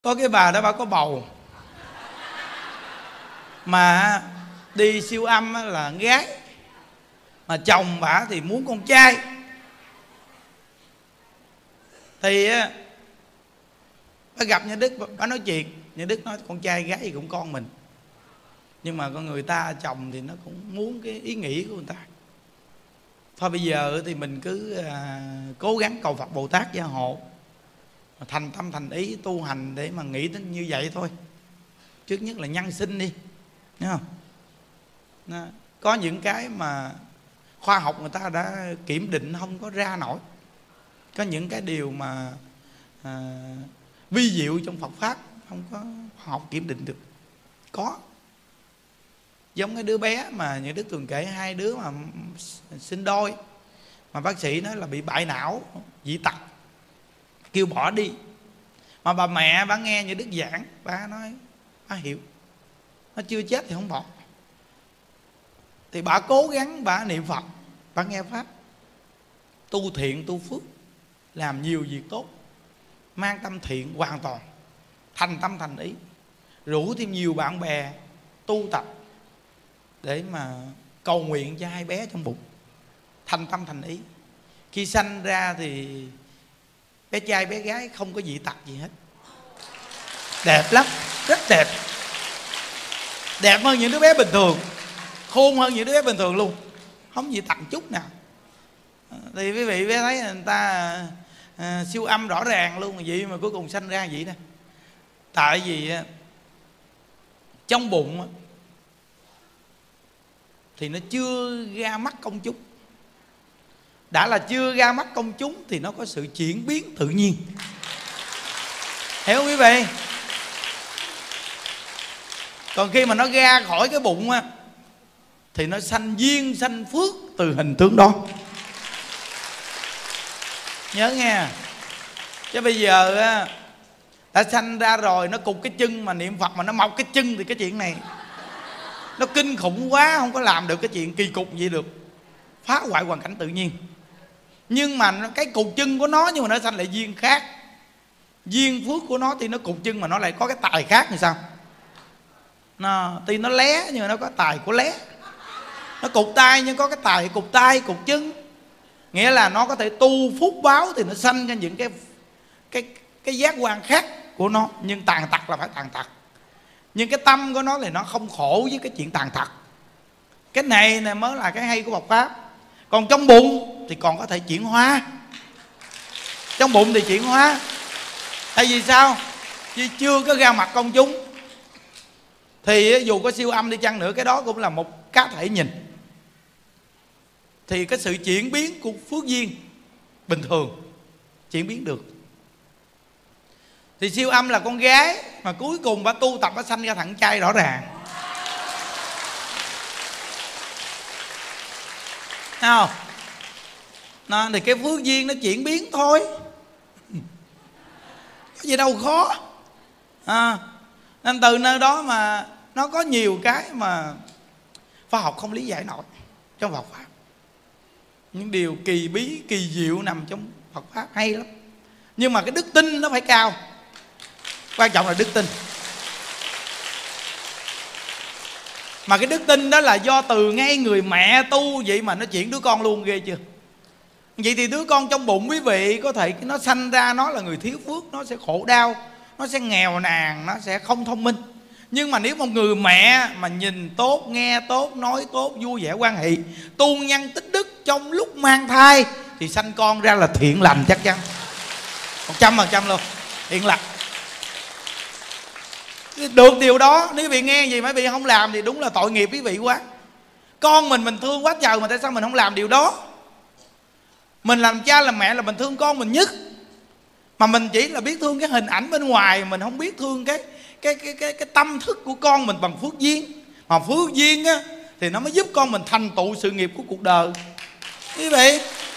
Có cái bà đó bà có bầu, mà đi siêu âm là con gái, mà chồng bà thì muốn con trai. Thì bà gặp nhà Đức, bà nói chuyện. Nhà Đức nói con trai gái gì cũng con mình, nhưng mà con người ta chồng thì nó cũng muốn cái ý nghĩ của người ta. Thôi bây giờ thì mình cứ cố gắng cầu Phật Bồ Tát gia hộ, thành tâm thành ý tu hành để mà nghĩ đến như vậy thôi. Trước nhất là nhân sinh đi, thấy không? Có những cái mà khoa học người ta đã kiểm định không có ra nổi. Có những cái điều mà vi diệu trong Phật Pháp không có khoa học kiểm định được. Có giống cái đứa bé mà những Đức thường kể, hai đứa mà sinh đôi, mà bác sĩ nói là bị bại não, dị tật, kêu bỏ đi. Mà bà mẹ bà nghe như Đức giảng, bà nói bà hiểu, nó chưa chết thì không bỏ. Thì bà cố gắng, bà niệm Phật, bà nghe Pháp, tu thiện tu phước, làm nhiều việc tốt, mang tâm thiện hoàn toàn, thành tâm thành ý, rủ thêm nhiều bạn bè tu tập để mà cầu nguyện cho hai bé trong bụng, thành tâm thành ý. Khi sanh ra thì bé trai bé gái không có dị tật gì hết, đẹp lắm, rất đẹp, đẹp hơn những đứa bé bình thường, khôn hơn những đứa bé bình thường luôn, không dị tật chút nào. Thì quý vị bé thấy người ta siêu âm rõ ràng luôn, vậy mà cuối cùng sanh ra vậy nè. Tại vì trong bụng thì nó chưa ra mắt công chúng. Đã là chưa ra mắt công chúng thì nó có sự chuyển biến tự nhiên, hiểu không quý vị? Còn khi mà nó ra khỏi cái bụng thì nó sanh duyên sanh phước từ hình tướng đó. Nhớ nghe. Chứ bây giờ đã sanh ra rồi nó cụt cái chân mà niệm Phật mà nó mọc cái chân thì cái chuyện này nó kinh khủng quá, không có làm được cái chuyện kỳ cục gì được, phá hoại hoàn cảnh tự nhiên. Nhưng mà cái cụt chân của nó, nhưng mà nó sanh lại duyên khác. Duyên phước của nó thì nó cụt chân mà nó lại có cái tài khác thì sao? Tuy nó lé nhưng mà nó có tài của lé. Nó cụt tay nhưng có cái tài cụt tay, cụt chân. Nghĩa là nó có thể tu phúc báo thì nó sanh ra những cái giác quan khác của nó. Nhưng tàn tật là phải tàn tật. Nhưng cái tâm của nó thì nó không khổ với cái chuyện tàn tật. Cái này mới là cái hay của Phật Pháp. Còn trong bụng thì còn có thể chuyển hóa. Trong bụng thì chuyển hóa. Tại vì sao? Vì chưa có ra mặt công chúng. Thì dù có siêu âm đi chăng nữa, cái đó cũng là một cá thể nhìn. Thì cái sự chuyển biến của phước duyên bình thường chuyển biến được. Thì siêu âm là con gái, mà cuối cùng bà tu tập bà sanh ra thằng trai rõ ràng, thấy không? Thì cái phước duyên nó chuyển biến thôi, có gì đâu khó. Nên từ nơi đó mà nó có nhiều cái mà khoa học không lý giải nổi trong Phật Pháp. Những điều kỳ bí, kỳ diệu nằm trong Phật Pháp hay lắm. Nhưng mà cái đức tin nó phải cao. Quan trọng là đức tin. Mà cái đức tin đó là do từ ngay người mẹ tu vậy mà nó chuyển đứa con luôn, ghê chưa? Vậy thì đứa con trong bụng quý vị có thể nó sanh ra nó là người thiếu phước, nó sẽ khổ đau, nó sẽ nghèo nàn, nó sẽ không thông minh. Nhưng mà nếu một người mẹ mà nhìn tốt, nghe tốt, nói tốt, vui vẻ quan hệ, tu nhân tích đức trong lúc mang thai thì sanh con ra là thiện lành chắc chắn 100% luôn, thiện lành. Được điều đó, nếu quý vị nghe gì mấy vị không làm thì đúng là tội nghiệp quý vị quá. Con mình thương quá trời mà tại sao mình không làm điều đó? Mình làm cha làm mẹ là mình thương con mình nhất. Mà mình chỉ là biết thương cái hình ảnh bên ngoài, mình không biết thương cái tâm thức của con mình bằng phước duyên. Mà phước duyên á thì nó mới giúp con mình thành tựu sự nghiệp của cuộc đời, quý vị.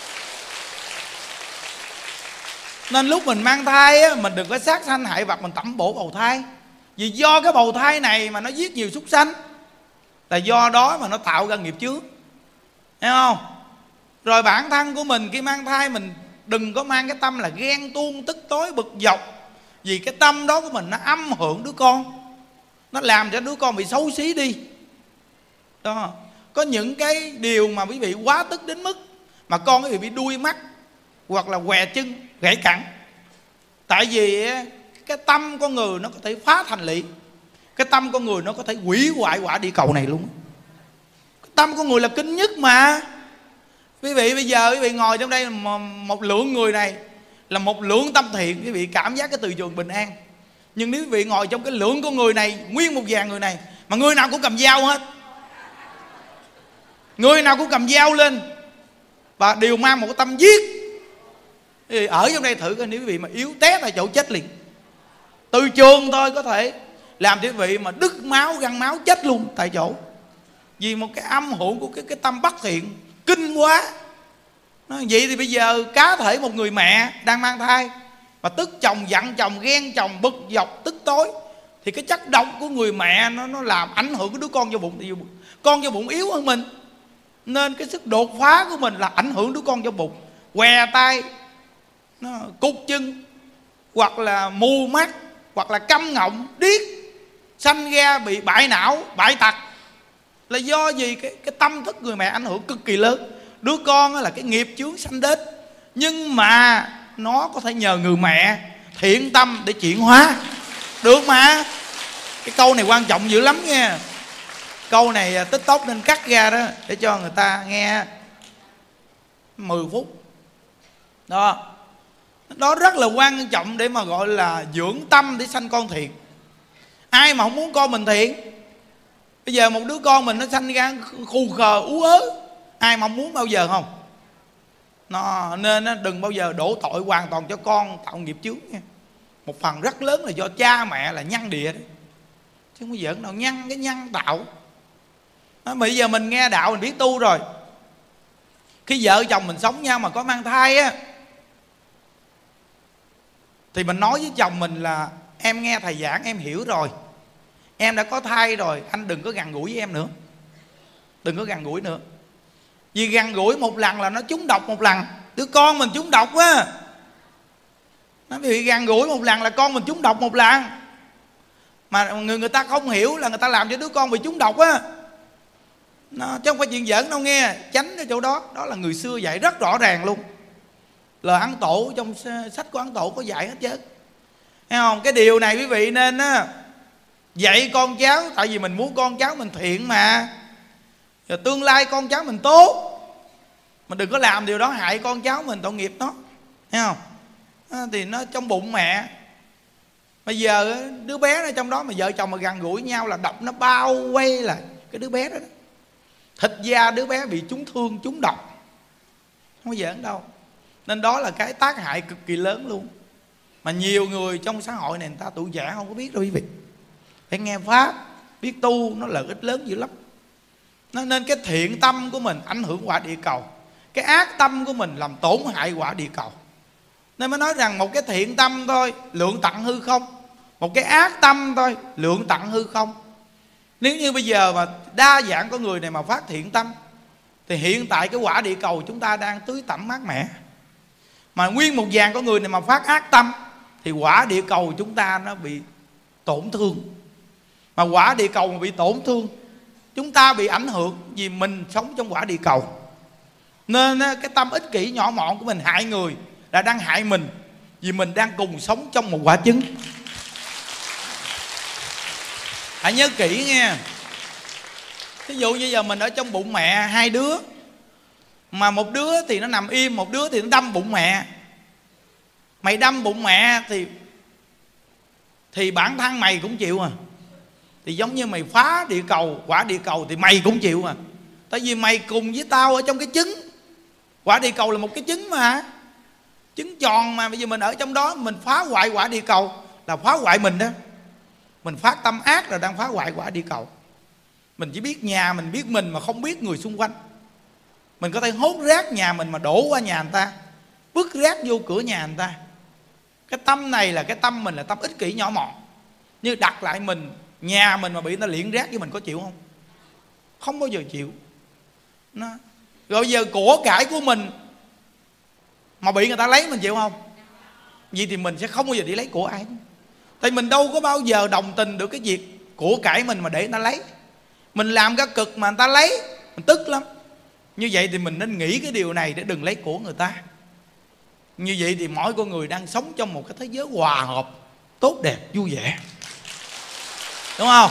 Nên lúc mình mang thai á, mình đừng có sát sanh hại vật, mình tẩm bổ bầu thai. Vì do cái bầu thai này mà nó giết nhiều súc sanh, là do đó mà nó tạo ra nghiệp chướng, thấy không? Rồi bản thân của mình khi mang thai, mình đừng có mang cái tâm là ghen tuông, tức tối, bực dọc, Vì cái tâm đó của mình nó âm hưởng đứa con, nó làm cho đứa con bị xấu xí đi đó. Có những cái điều mà quý vị quá tức đến mức mà con quý vị bị đuôi mắt hoặc là què chân, gãy cẳng. Tại vì cái tâm con người nó có thể phá thành lị. Cái tâm con người nó có thể hủy hoại quả địa cầu này luôn. Cái tâm con người là kinh nhất mà. Quý vị bây giờ quý vị ngồi trong đây, một lượng người này là một lượng tâm thiện, quý vị cảm giác cái từ trường bình an. Nhưng nếu quý vị ngồi trong cái lượng con người này, nguyên một dàn người này, mà người nào cũng cầm dao hết, người nào cũng cầm dao lên và đều mang một cái tâm giết, thì ở trong đây thử coi, nếu quý vị mà yếu té tại chỗ chết liền. Từ trường thôi có thể làm cho quý vị mà đứt máu, găng máu, chết luôn tại chỗ. Vì một cái âm hưởng của cái tâm bất thiện kinh quá. Vậy thì bây giờ cá thể một người mẹ đang mang thai mà tức chồng, giận chồng, ghen chồng, bực dọc, tức tối, thì cái chất độc của người mẹ nó làm ảnh hưởng cái đứa con vô bụng. Thì con vô bụng yếu hơn mình, nên cái sức đột phá của mình là ảnh hưởng đứa con vô bụng. Què tay, nó cục chân, hoặc là mù mắt, hoặc là câm ngọng, điếc, sanh ra bị bại não, bại tật. Là do gì? Cái tâm thức người mẹ ảnh hưởng cực kỳ lớn. Đứa con là cái nghiệp chướng sanh đến, nhưng mà nó có thể nhờ người mẹ thiện tâm để chuyển hóa được mà. Cái câu này quan trọng dữ lắm nha. Câu này TikTok nên cắt ra đó, để cho người ta nghe 10 phút đó. Đó rất là quan trọng để mà gọi là dưỡng tâm để sanh con thiện. Ai mà không muốn con mình thiện? Bây giờ một đứa con mình nó sanh ra khù khờ ú ớ, ai mà muốn bao giờ không? Nên đừng bao giờ đổ tội hoàn toàn cho con tạo nghiệp chướng nha. Một phần rất lớn là do cha mẹ là nhân địa đấy, chứ không có giỡn đâu. Nhân, cái nhân tạo đó. Bây giờ mình nghe đạo mình biết tu rồi. Khi vợ chồng mình sống nhau mà có mang thai á, thì mình nói với chồng mình là em nghe thầy giảng em hiểu rồi, em đã có thai rồi, anh đừng có gần gũi với em nữa. Đừng có gần gũi nữa. Vì gần gũi một lần là nó trúng độc một lần. Đứa con mình trúng độc á, nó bị gần gũi một lần là con mình trúng độc một lần. Mà người ta không hiểu là người ta làm cho đứa con bị trúng độc á. Chứ không phải chuyện giỡn đâu nghe. Tránh cái chỗ đó. Đó là người xưa dạy rất rõ ràng luôn. Lời Ấn Tổ, trong sách của Ấn Tổ có dạy hết trơn. Thấy không? Cái điều này quý vị nên á, dạy con cháu. Tại vì mình muốn con cháu mình thiện mà, rồi tương lai con cháu mình tốt. Mình đừng có làm điều đó hại con cháu mình, tội nghiệp nó. Thấy không? Thì nó trong bụng mẹ. Bây giờ đứa bé nó trong đó mà vợ chồng mà gần gũi nhau là độc nó bao quay là cái đứa bé đó. Thịt da đứa bé bị trúng thương, trúng độc. Không có giỡn đâu. Nên đó là cái tác hại cực kỳ lớn luôn. Mà nhiều người trong xã hội này người ta tuổi trẻ không có biết đâu quý vị. Phải nghe Pháp, biết tu, nó lợi ích lớn dữ lắm. Nên cái thiện tâm của mình ảnh hưởng quả địa cầu, cái ác tâm của mình làm tổn hại quả địa cầu. Nên mới nói rằng một cái thiện tâm thôi lượng tận hư không, một cái ác tâm thôi lượng tận hư không. Nếu như bây giờ mà đa dạng con người này mà phát thiện tâm, thì hiện tại cái quả địa cầu chúng ta đang tưới tẩm mát mẻ. Mà nguyên một dàn con người này mà phát ác tâm, thì quả địa cầu chúng ta nó bị tổn thương. Mà quả địa cầu mà bị tổn thương, chúng ta bị ảnh hưởng vì mình sống trong quả địa cầu. Nên cái tâm ích kỷ nhỏ mọn của mình hại người là đang hại mình, vì mình đang cùng sống trong một quả trứng. Hãy nhớ kỹ nghe. Ví dụ như giờ mình ở trong bụng mẹ hai đứa, mà một đứa thì nó nằm im, một đứa thì nó đâm bụng mẹ. Mày đâm bụng mẹ thì bản thân mày cũng chịu à. Thì giống như mày phá địa cầu, quả địa cầu thì mày cũng chịu à. Tại vì mày cùng với tao ở trong cái trứng. Quả địa cầu là một cái trứng mà, trứng tròn mà. Bây giờ mình ở trong đó, mình phá hoại quả địa cầu là phá hoại mình đó. Mình phát tâm ác là đang phá hoại quả địa cầu. Mình chỉ biết nhà mình, biết mình mà không biết người xung quanh. Mình có thể hốt rác nhà mình mà đổ qua nhà người ta, vứt rác vô cửa nhà người ta. Cái tâm này là cái tâm mình là tâm ích kỷ nhỏ mọn. Như đặt lại mình, nhà mình mà bị người ta liệng rác với mình có chịu không? Không bao giờ chịu. Rồi giờ của cải của mình mà bị người ta lấy mình chịu không? Vậy thì mình sẽ không bao giờ đi lấy của ai. Tại mình đâu có bao giờ đồng tình được cái việc của cải mình mà để người ta lấy. Mình làm cái cực mà người ta lấy, mình tức lắm. Như vậy thì mình nên nghĩ cái điều này để đừng lấy của người ta. Như vậy thì mỗi con người đang sống trong một cái thế giới hòa hợp, tốt đẹp, vui vẻ, đúng không?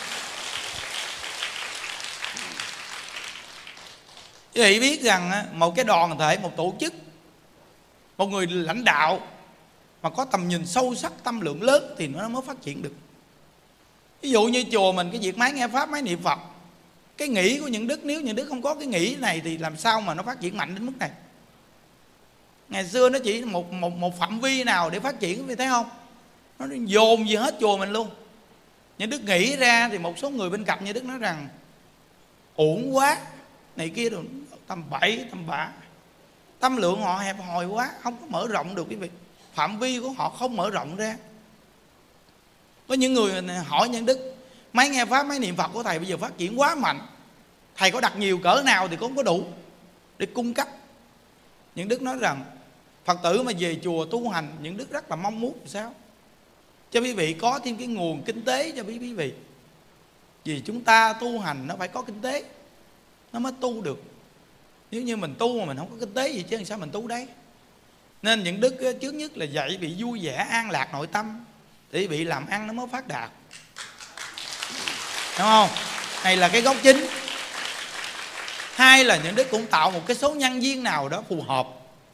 Quý vị biết rằng một cái đoàn thể, một tổ chức, một người lãnh đạo mà có tầm nhìn sâu sắc, tâm lượng lớn thì nó mới phát triển được. Ví dụ như chùa mình, cái việc máy nghe Pháp, máy niệm Phật, cái nghĩ của những đức, nếu những đức không có cái nghĩ này thì làm sao mà nó phát triển mạnh đến mức này. Ngày xưa nó chỉ một phạm vi nào để phát triển, quý vị thấy không? Nó dồn gì hết chùa mình luôn. Những đức nghĩ ra thì một số người bên cạnh như đức nói rằng uổng quá, này kia rồi, tầm bậy tầm bạ. Tâm lượng họ hẹp hòi quá, không có mở rộng được quý vị. Phạm vi của họ không mở rộng ra. Có những người hỏi những đức, máy nghe Pháp, máy niệm Phật của thầy bây giờ phát triển quá mạnh, thầy có đặt nhiều cỡ nào thì cũng có đủ để cung cấp. Những đức nói rằng Phật tử mà về chùa tu hành, những đức rất là mong muốn sao cho quý vị có thêm cái nguồn kinh tế cho quý vị. Vì chúng ta tu hành nó phải có kinh tế, nó mới tu được. Nếu như mình tu mà mình không có kinh tế gì chứ sao mình tu đấy. Nên những đức trước nhất là dạy bị vui vẻ, an lạc nội tâm, để bị làm ăn nó mới phát đạt, đúng không? Này là cái gốc chính. Hai là những đức cũng tạo một cái số nhân viên nào đó phù hợp,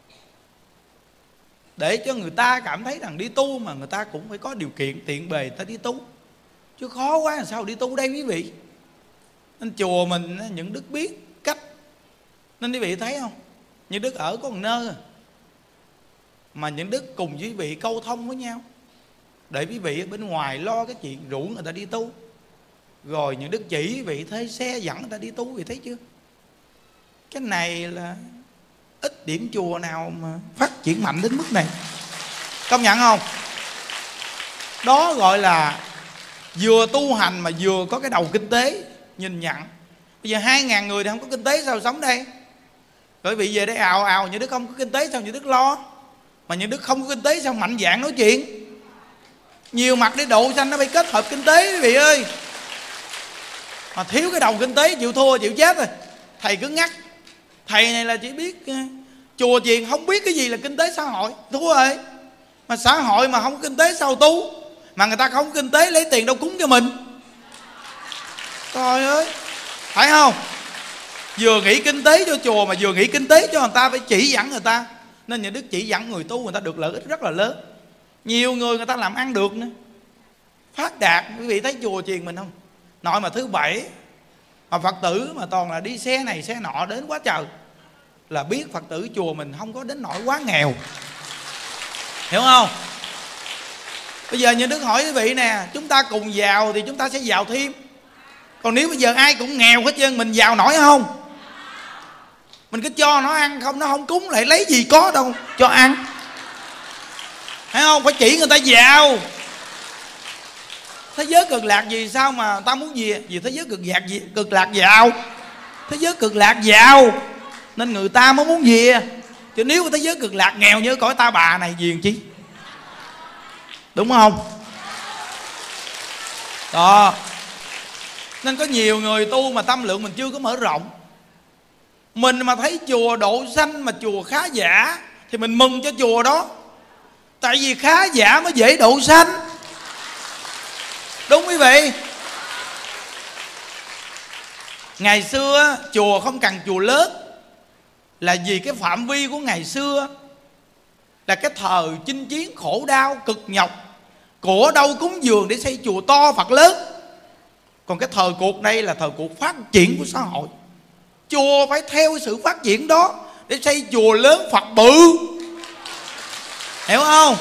để cho người ta cảm thấy rằng đi tu mà người ta cũng phải có điều kiện tiện bề ta đi tu, chứ khó quá làm sao đi tu đây quý vị. Nên chùa mình những đức biết cách. Nên quý vị thấy không, những đức ở có một nơi mà những đức cùng với quý vị câu thông với nhau, để quý vị ở bên ngoài lo cái chuyện rủ người ta đi tu, rồi những đức chỉ quý vị thấy xe dẫn người ta đi tu, quý vị thấy chưa? Cái này là ít điểm chùa nào mà phát triển mạnh đến mức này, công nhận không? Đó gọi là vừa tu hành mà vừa có cái đầu kinh tế. Nhìn nhận bây giờ 2.000 người thì không có kinh tế sao sống đây? Bởi vì về đây ào ào, những đức không có kinh tế sao những đức lo? Mà những đức không có kinh tế sao mạnh dạn nói chuyện? Nhiều mặt để độ xanh nó phải kết hợp kinh tế quý vị ơi. Mà thiếu cái đầu kinh tế chịu thua chịu chết rồi. Thầy cứ ngắt. Thầy này là chỉ biết chùa chiền, không biết cái gì là kinh tế xã hội, thua rồi. Mà xã hội mà không có kinh tế sao tu? Mà người ta không có kinh tế lấy tiền đâu cúng cho mình. Trời ơi, phải không? Vừa nghĩ kinh tế cho chùa mà vừa nghĩ kinh tế cho người ta, phải chỉ dẫn người ta. Nên nhà đức chỉ dẫn người tu, người ta được lợi ích rất là lớn. Nhiều người người ta làm ăn được nữa, phát đạt. Quý vị thấy chùa chiền mình không? Nội mà thứ bảy mà Phật tử mà toàn là đi xe này xe nọ đến quá trời, là biết Phật tử chùa mình không có đến nỗi quá nghèo, hiểu không? Bây giờ như đức hỏi quý vị nè, chúng ta cùng giàu thì chúng ta sẽ giàu thêm. Còn nếu bây giờ ai cũng nghèo hết trơn, mình giàu nổi không? Mình cứ cho nó ăn không, nó không cúng lại lấy gì có đâu cho ăn, thấy không? Phải chỉ người ta giàu. Thế giới cực lạc gì sao mà ta muốn gì? Vì thế giới cực lạc giàu. Thế giới cực lạc giàu nên người ta mới muốn gì. Chứ nếu thế giới cực lạc nghèo như cõi ta bà này gì chi, đúng không? Đó. Nên có nhiều người tu mà tâm lượng mình chưa có mở rộng. Mình mà thấy chùa độ sanh mà chùa khá giả thì mình mừng cho chùa đó. Tại vì khá giả mới dễ độ sanh, đúng quý vị. Ngày xưa chùa không cần chùa lớn, là vì cái phạm vi của ngày xưa là cái thời chinh chiến khổ đau cực nhọc, của đâu cúng dường để xây chùa to Phật lớn. Còn cái thời cuộc đây là thời cuộc phát triển của xã hội, chùa phải theo sự phát triển đó để xây chùa lớn Phật bự, hiểu không?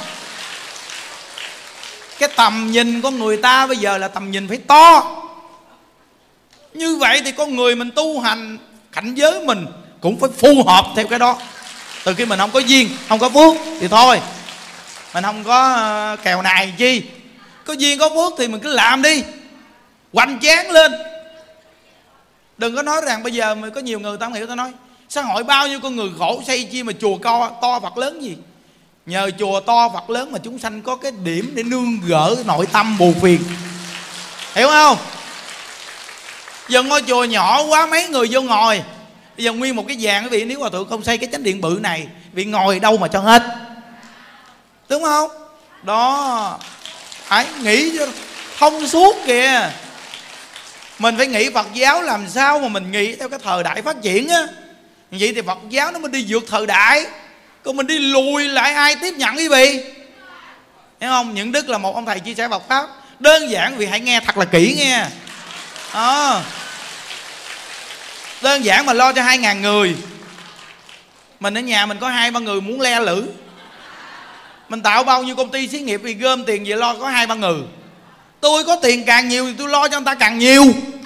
Cái tầm nhìn của người ta bây giờ là tầm nhìn phải to. Như vậy thì con người mình tu hành, cảnh giới mình cũng phải phù hợp theo cái đó. Từ khi mình không có duyên, không có phước thì thôi, mình không có kèo này chi. Có duyên có phước thì mình cứ làm đi, hoành tráng lên. Đừng có nói rằng bây giờ có nhiều người ta không hiểu, ta nói xã hội bao nhiêu con người khổ, xây chi mà chùa to Phật lớn gì. Nhờ chùa to Phật lớn mà chúng sanh có cái điểm để nương gỡ nội tâm buồn phiền, hiểu không? Giờ ngôi chùa nhỏ quá, mấy người vô ngồi. Bây giờ nguyên một cái vàng, quý vị, nếu hòa thượng không xây cái chánh điện bự này, vị ngồi đâu mà cho hết, đúng không? Đó, phải nghĩ cho thông suốt kìa. Mình phải nghĩ Phật giáo làm sao mà mình nghĩ theo cái thời đại phát triển á, vậy thì Phật giáo nó mới đi vượt thời đại. Còn mình đi lùi lại ai tiếp nhận quý vị, hiểu không? Những Đức là một ông thầy chia sẻ Phật pháp đơn giản, quý vị hãy nghe thật là kỹ nghe. Đơn giản mà lo cho 2.000 người. Mình ở nhà mình có 2-3 người muốn le lử, mình tạo bao nhiêu công ty xí nghiệp vì gom tiền về lo có 2-3 người. Tôi có tiền càng nhiều thì tôi lo cho người ta càng nhiều,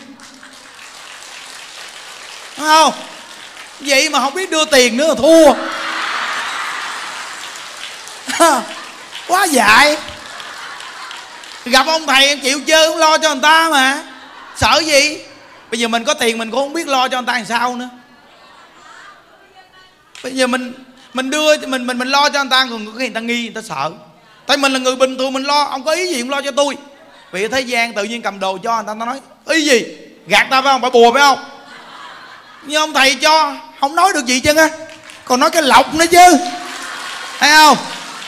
đúng không? Vậy mà không biết đưa tiền nữa là thua. Quá dại. Gặp ông thầy em chịu chơi không lo cho người ta mà sợ gì. Bây giờ mình có tiền mình cũng không biết lo cho người ta làm sao nữa. Bây giờ mình đưa mình lo cho người ta, còn có khi người ta nghi, người ta sợ. Tại mình là người bình thường, mình lo, ông có ý gì cũng lo cho tôi. Vì thế gian tự nhiên cầm đồ cho người ta nói ý gì, gạt ta phải không, phải bùa phải không? Nhưng ông thầy cho không nói được gì chứ á, còn nói cái lọc nữa chứ, thấy không?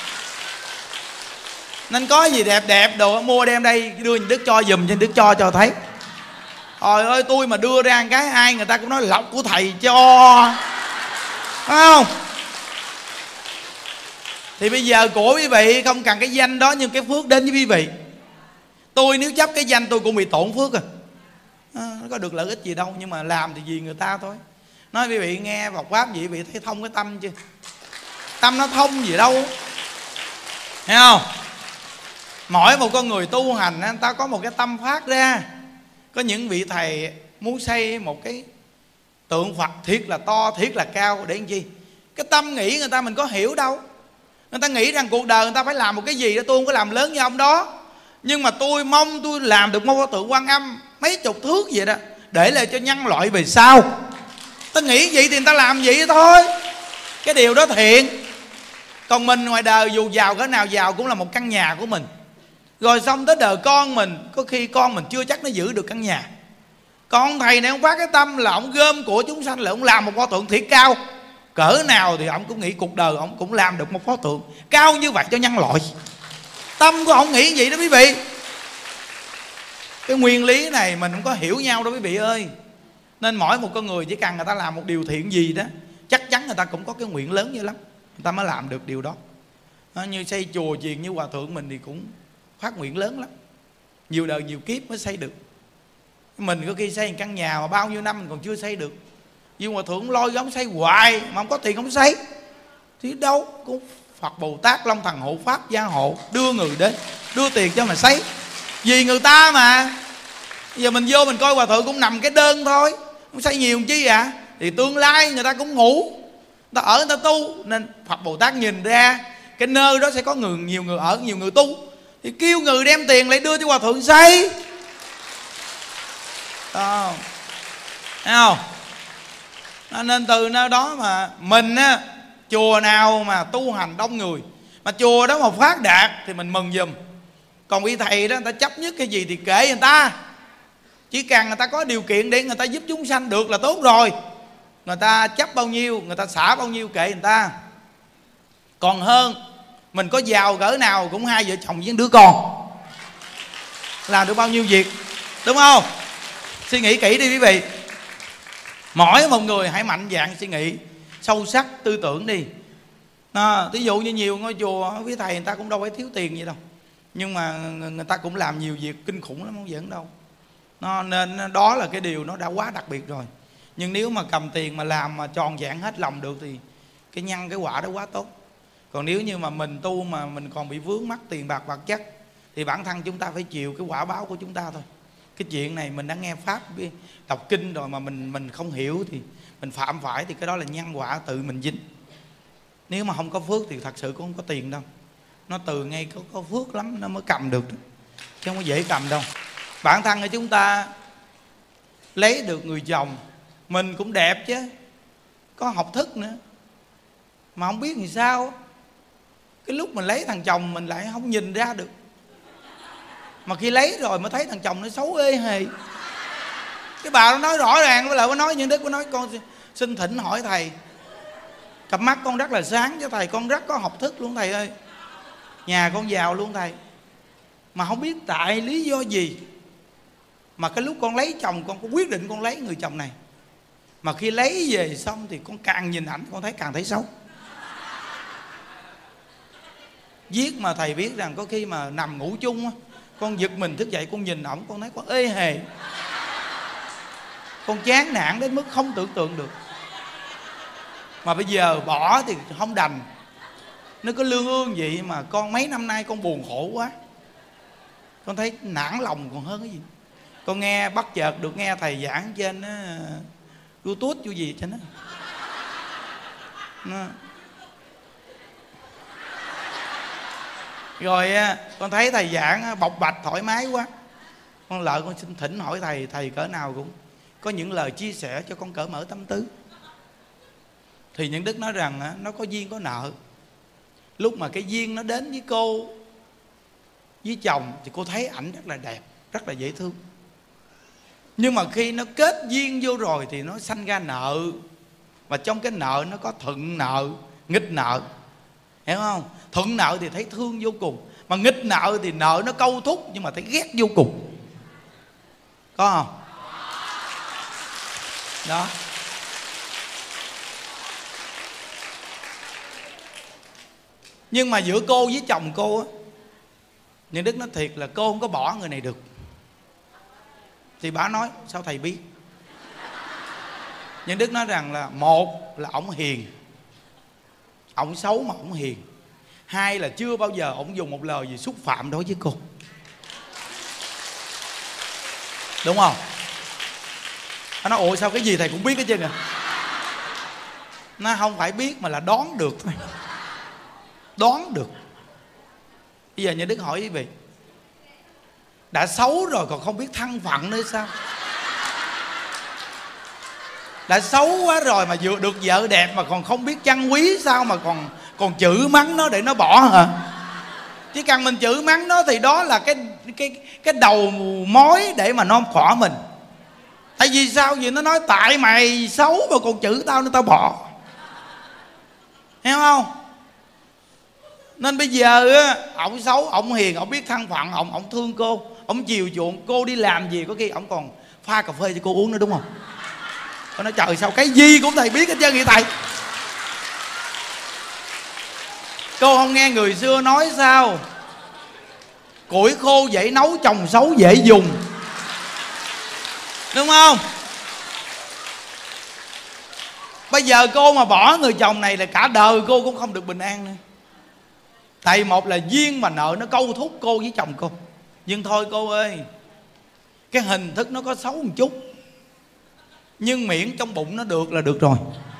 Nên có gì đẹp đẹp đồ mua đem đây đưa nhà Đức cho giùm, cho Đức cho thấy. Trời ơi, tôi mà đưa ra một cái ai người ta cũng nói lọc của thầy cho, phải không? Thì bây giờ của quý vị không cần cái danh đó, nhưng cái phước đến với quý vị. Tôi nếu chấp cái danh tôi cũng bị tổn phước nó có được lợi ích gì đâu, nhưng mà làm thì vì người ta thôi. Nói quý vị nghe Phật pháp gì, quý vị thấy thông cái tâm chưa? Tâm nó thông gì đâu, thấy không? Mỗi một con người tu hành người ta có một cái tâm phát ra. Có những vị thầy muốn xây một cái tượng Phật thiệt là to, thiệt là cao, để làm chi? Cái tâm nghĩ người ta mình có hiểu đâu. Người ta nghĩ rằng cuộc đời người ta phải làm một cái gì đó, tôi không có làm lớn như ông đó, nhưng mà tôi mong tôi làm được một pho tượng Quan Âm mấy chục thước vậy đó, để lại cho nhân loại về sau. Ta nghĩ vậy thì người ta làm vậy thôi, cái điều đó thiện. Còn mình ngoài đời dù giàu cỡ nào giàu cũng là một căn nhà của mình. Rồi xong tới đời con mình, có khi con mình chưa chắc nó giữ được căn nhà. Còn ông thầy này ông phát cái tâm là ông gom của chúng sanh, là ông làm một pho tượng thiệt cao. Cỡ nào thì ông cũng nghĩ cuộc đời ông cũng làm được một pho tượng cao như vậy cho nhân loại. Tâm của ông nghĩ vậy đó quý vị. Cái nguyên lý này mình không có hiểu nhau đâu quý vị ơi. Nên mỗi một con người chỉ cần người ta làm một điều thiện gì đó, chắc chắn người ta cũng có cái nguyện lớn dữ lắm, người ta mới làm được điều đó. Như xây chùa chiền như hòa thượng mình thì cũng phát nguyện lớn lắm, nhiều đời nhiều kiếp mới xây được. Mình có khi xây một căn nhà mà bao nhiêu năm mình còn chưa xây được, nhưng hòa thượng lôi gắm xây hoài mà không có tiền không xây thì đâu. Cũng Phật Bồ Tát Long Thần hộ pháp gia hộ, đưa người đến, đưa tiền cho mà xây, vì người ta mà. Giờ mình vô mình coi hòa thượng cũng nằm cái đơn thôi, không xây nhiều chi à. Thì tương lai người ta cũng ngủ, người ta ở người ta tu, nên Phật Bồ Tát nhìn ra cái nơi đó sẽ có người, nhiều người ở, nhiều người tu, thì kêu người đem tiền lại đưa cho hòa thượng xây. Thấy không? Nên từ nơi đó mà mình á, chùa nào mà tu hành đông người, mà chùa đó mà phát đạt thì mình mừng giùm. Còn vị thầy đó người ta chấp nhất cái gì thì kệ người ta, chỉ cần người ta có điều kiện để người ta giúp chúng sanh được là tốt rồi. Người ta chấp bao nhiêu, người ta xả bao nhiêu kệ người ta. Còn hơn mình có giàu cỡ nào cũng hai vợ chồng với đứa con, làm được bao nhiêu việc, đúng không? Suy nghĩ kỹ đi quý vị. Mỗi một người hãy mạnh dạn suy nghĩ sâu sắc, tư tưởng đi. Ví dụ như nhiều ngôi chùa với thầy người ta cũng đâu phải thiếu tiền gì đâu, nhưng mà người ta cũng làm nhiều việc kinh khủng lắm, không giỡn đâu. Nên đó là cái điều nó đã quá đặc biệt rồi. Nhưng nếu mà cầm tiền mà làm mà tròn vẹn hết lòng được thì cái nhân cái quả đó quá tốt. Còn nếu như mà mình tu mà mình còn bị vướng mắc tiền bạc vật chất thì bản thân chúng ta phải chịu cái quả báo của chúng ta thôi. Cái chuyện này mình đã nghe pháp đọc kinh rồi mà mình không hiểu thì mình phạm phải, thì cái đó là nhân quả tự mình dính. Nếu mà không có phước thì thật sự cũng không có tiền đâu. Nó từ ngay có phước lắm nó mới cầm được, chứ không có dễ cầm đâu. Bản thân của chúng ta lấy được người chồng mình cũng đẹp chứ, có học thức nữa mà không biết làm sao. Cái lúc mình lấy thằng chồng mình lại không nhìn ra được, mà khi lấy rồi mới thấy thằng chồng nó xấu ê hề. Cái bà nó nói rõ ràng, với lại nó nói Nhân Đức, nó nói con xin thỉnh hỏi thầy, cặp mắt con rất là sáng cho thầy, con rất có học thức luôn thầy ơi, nhà con giàu luôn thầy, mà không biết tại lý do gì mà cái lúc con lấy chồng con có quyết định con lấy người chồng này, mà khi lấy về xong thì con càng nhìn ảnh con thấy càng thấy xấu. Viết mà thầy biết rằng có khi mà nằm ngủ chung á, con giật mình thức dậy con nhìn ổng con thấy con ê hề, con chán nản đến mức không tưởng tượng được. Mà bây giờ bỏ thì không đành, nó có lương ương vậy mà con mấy năm nay con buồn khổ quá, con thấy nản lòng còn hơn cái gì. Con nghe bắt chợt được nghe thầy giảng trên YouTube chứ gì trên đó, rồi con thấy thầy giảng bộc bạch thoải mái quá, con lợi con xin thỉnh hỏi thầy, thầy cỡ nào cũng có những lời chia sẻ cho con cởi mở tâm tứ. Thì Nhân Đức nói rằng nó có duyên có nợ. Lúc mà cái duyên nó đến với cô, với chồng, thì cô thấy ảnh rất là đẹp, rất là dễ thương. Nhưng mà khi nó kết duyên vô rồi thì nó sanh ra nợ. Và trong cái nợ nó có thuận nợ, nghịch nợ, hiểu không? Thuận nợ thì thấy thương vô cùng, mà nghịch nợ thì nợ nó câu thúc nhưng mà thấy ghét vô cùng. Có không? Đó. Nhưng mà giữa cô với chồng cô á, Nhân Đức nói thiệt là cô không có bỏ người này được. Thì bà nói sao thầy biết? Nhân Đức nói rằng là một là ổng hiền, ổng xấu mà ổng hiền. Hai là chưa bao giờ ổng dùng một lời gì xúc phạm đối với cô. Đúng không? Nó nói ủa sao cái gì thầy cũng biết hết trơn à? Nó không phải biết mà là đoán được thôi. Đoán được. Bây giờ Nhân Đức hỏi quý vị, đã xấu rồi còn không biết thân phận nữa sao? Đã xấu quá rồi mà vừa được vợ đẹp mà còn không biết trân quý sao, mà còn chửi mắng nó để nó bỏ hả? Chỉ cần mình chửi mắng nó thì đó là cái đầu mối để mà nó khỏa mình. Tại vì sao? Vì nó nói tại mày xấu mà còn chửi tao nên tao bỏ. Hiểu không? Nên bây giờ á, ổng xấu, ổng hiền, ổng biết thân phận, ổng thương cô, ổng chiều chuộng cô đi làm gì, có khi ổng còn pha cà phê cho cô uống nữa, đúng không? Cô nói trời sao cái gì cũng thầy biết hết trơn vậy thầy. Cô không nghe người xưa nói sao? Củi khô dễ nấu, chồng xấu dễ dùng. Đúng không? Bây giờ cô mà bỏ người chồng này là cả đời cô cũng không được bình an nữa. Tại một là duyên mà nợ nó câu thúc cô với chồng cô. Nhưng thôi cô ơi, cái hình thức nó có xấu một chút, nhưng miễn trong bụng nó được là được rồi.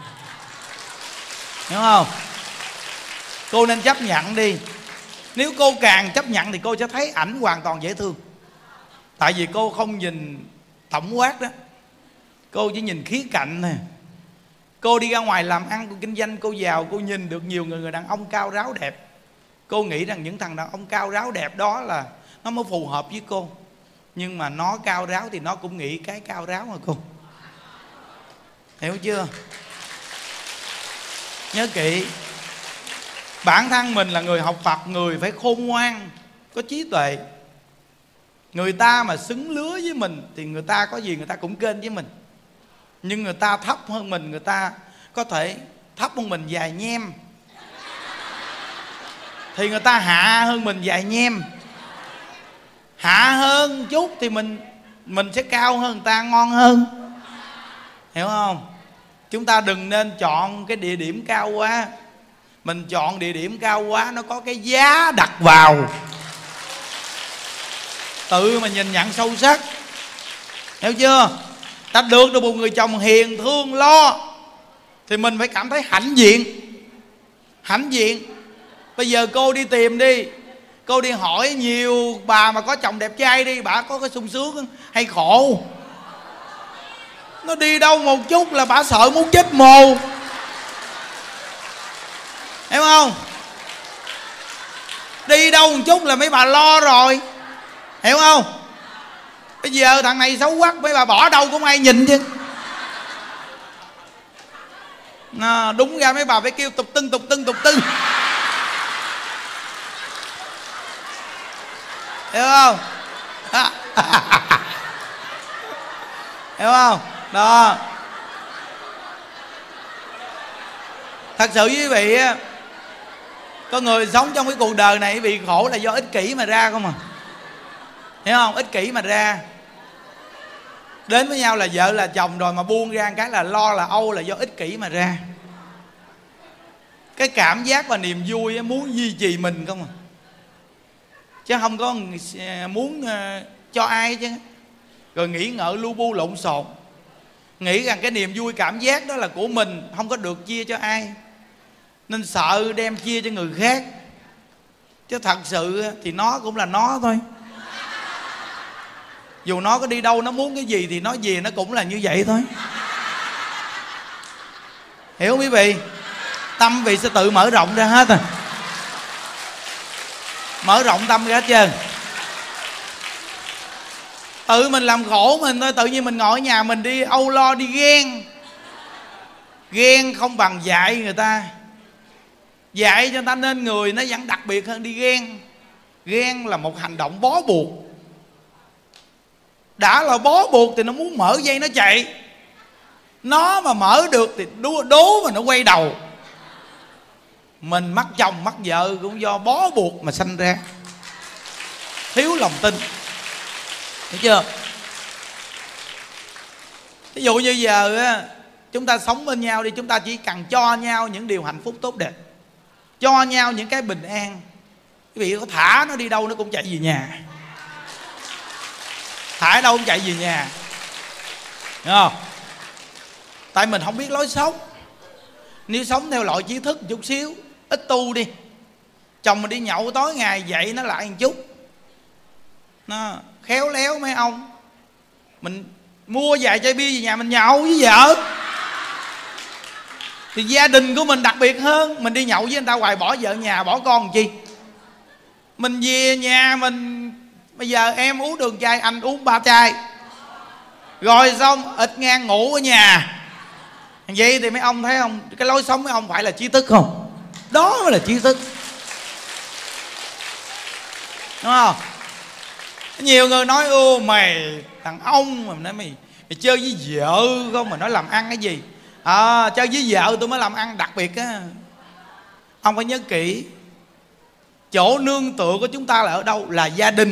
Hiểu không? Cô nên chấp nhận đi. Nếu cô càng chấp nhận thì cô sẽ thấy ảnh hoàn toàn dễ thương. Tại vì cô không nhìn tổng quát đó, cô chỉ nhìn khía cạnh nè. Cô đi ra ngoài làm ăn, cô kinh doanh, cô giàu, cô nhìn được nhiều người đàn ông cao ráo đẹp. Cô nghĩ rằng những thằng đàn ông cao ráo đẹp đó là nó mới phù hợp với cô. Nhưng mà nó cao ráo thì nó cũng nghĩ cái cao ráo mà cô. Hiểu chưa? Nhớ kỹ, bản thân mình là người học Phật, người phải khôn ngoan, có trí tuệ. Người ta mà xứng lứa với mình thì người ta có gì người ta cũng kênh với mình. Nhưng người ta thấp hơn mình, người ta có thể thấp hơn mình vài nhem, thì người ta hạ hơn mình vài nhem. Hạ hơn chút thì mình sẽ cao hơn người ta, ngon hơn. Hiểu không? Chúng ta đừng nên chọn cái địa điểm cao quá. Mình chọn địa điểm cao quá nó có cái giá đặt vào. Tự mà nhìn nhận sâu sắc. Hiểu chưa? Ta được một người chồng hiền thương lo thì mình phải cảm thấy hãnh diện. Hãnh diện. Bây giờ cô đi tìm đi, cô đi hỏi nhiều bà mà có chồng đẹp trai đi, bà có cái sung sướng hay khổ? Nó đi đâu một chút là bà sợ muốn chết mồ. Hiểu không? Đi đâu một chút là mấy bà lo rồi, hiểu không? Bây giờ thằng này xấu quắc, mấy bà bỏ đâu cũng ai nhìn chứ. Đúng ra mấy bà phải kêu tục tưng. Hiểu không? Hiểu không? Đó. Thật sự quý vị á, có người sống trong cái cuộc đời này bị khổ là do ích kỷ mà ra không à. Hiểu không? Ích kỷ mà ra. Đến với nhau là vợ là chồng rồi mà buông ra cái là lo là âu là do ích kỷ mà ra. Cái cảm giác và niềm vui á, muốn duy trì mình không à, chứ không có muốn cho ai chứ. Rồi nghĩ ngợi lu bu lộn xộn, nghĩ rằng cái niềm vui cảm giác đó là của mình, không có được chia cho ai, nên sợ đem chia cho người khác. Chứ thật sự thì nó cũng là nó thôi. Dù nó có đi đâu, nó muốn cái gì thì nó về nó cũng là như vậy thôi. Hiểu không quý vị? Tâm vị sẽ tự mở rộng ra hết rồi. Mở rộng tâm ra hết trơn. Tự mình làm khổ mình thôi. Tự nhiên mình ngồi ở nhà mình đi âu lo, đi ghen. Ghen không bằng dạy người ta. Dạy cho người ta nên người nó vẫn đặc biệt hơn đi ghen. Ghen là một hành động bó buộc. Đã là bó buộc thì nó muốn mở dây nó chạy. Nó mà mở được thì đố mà nó quay đầu. Mình mắc chồng mắc vợ cũng do bó buộc mà sanh ra. Thiếu lòng tin. Hiểu chưa? Ví dụ như giờ á, chúng ta sống bên nhau đi, chúng ta chỉ cần cho nhau những điều hạnh phúc tốt đẹp, cho nhau những cái bình an. Quý vị có thả nó đi đâu nó cũng chạy về nhà. Thả ở đâu cũng chạy về nhà. Hiểu không? Tại mình không biết lối sống. Nếu sống theo loại trí thức một chút xíu, ít tu đi, chồng mình đi nhậu tối ngày dậy nó lại một chút, nó khéo léo mấy ông. Mình mua vài chai bia về nhà mình nhậu với vợ thì gia đình của mình đặc biệt hơn. Mình đi nhậu với người ta hoài, bỏ vợ nhà bỏ con làm chi. Mình về nhà mình, bây giờ em uống đường chai, anh uống 3 chai, rồi xong ịt ngang ngủ ở nhà. Vậy thì mấy ông thấy không, cái lối sống mấy ông phải là trí thức không? Đó mới là trí thức, đúng không? Nhiều người nói ô mày thằng ông mà nói mày chơi với vợ không mà nói làm ăn cái gì. Chơi với vợ tôi mới làm ăn. Đặc biệt á, ông phải nhớ kỹ, chỗ nương tựa của chúng ta là ở đâu? Là gia đình.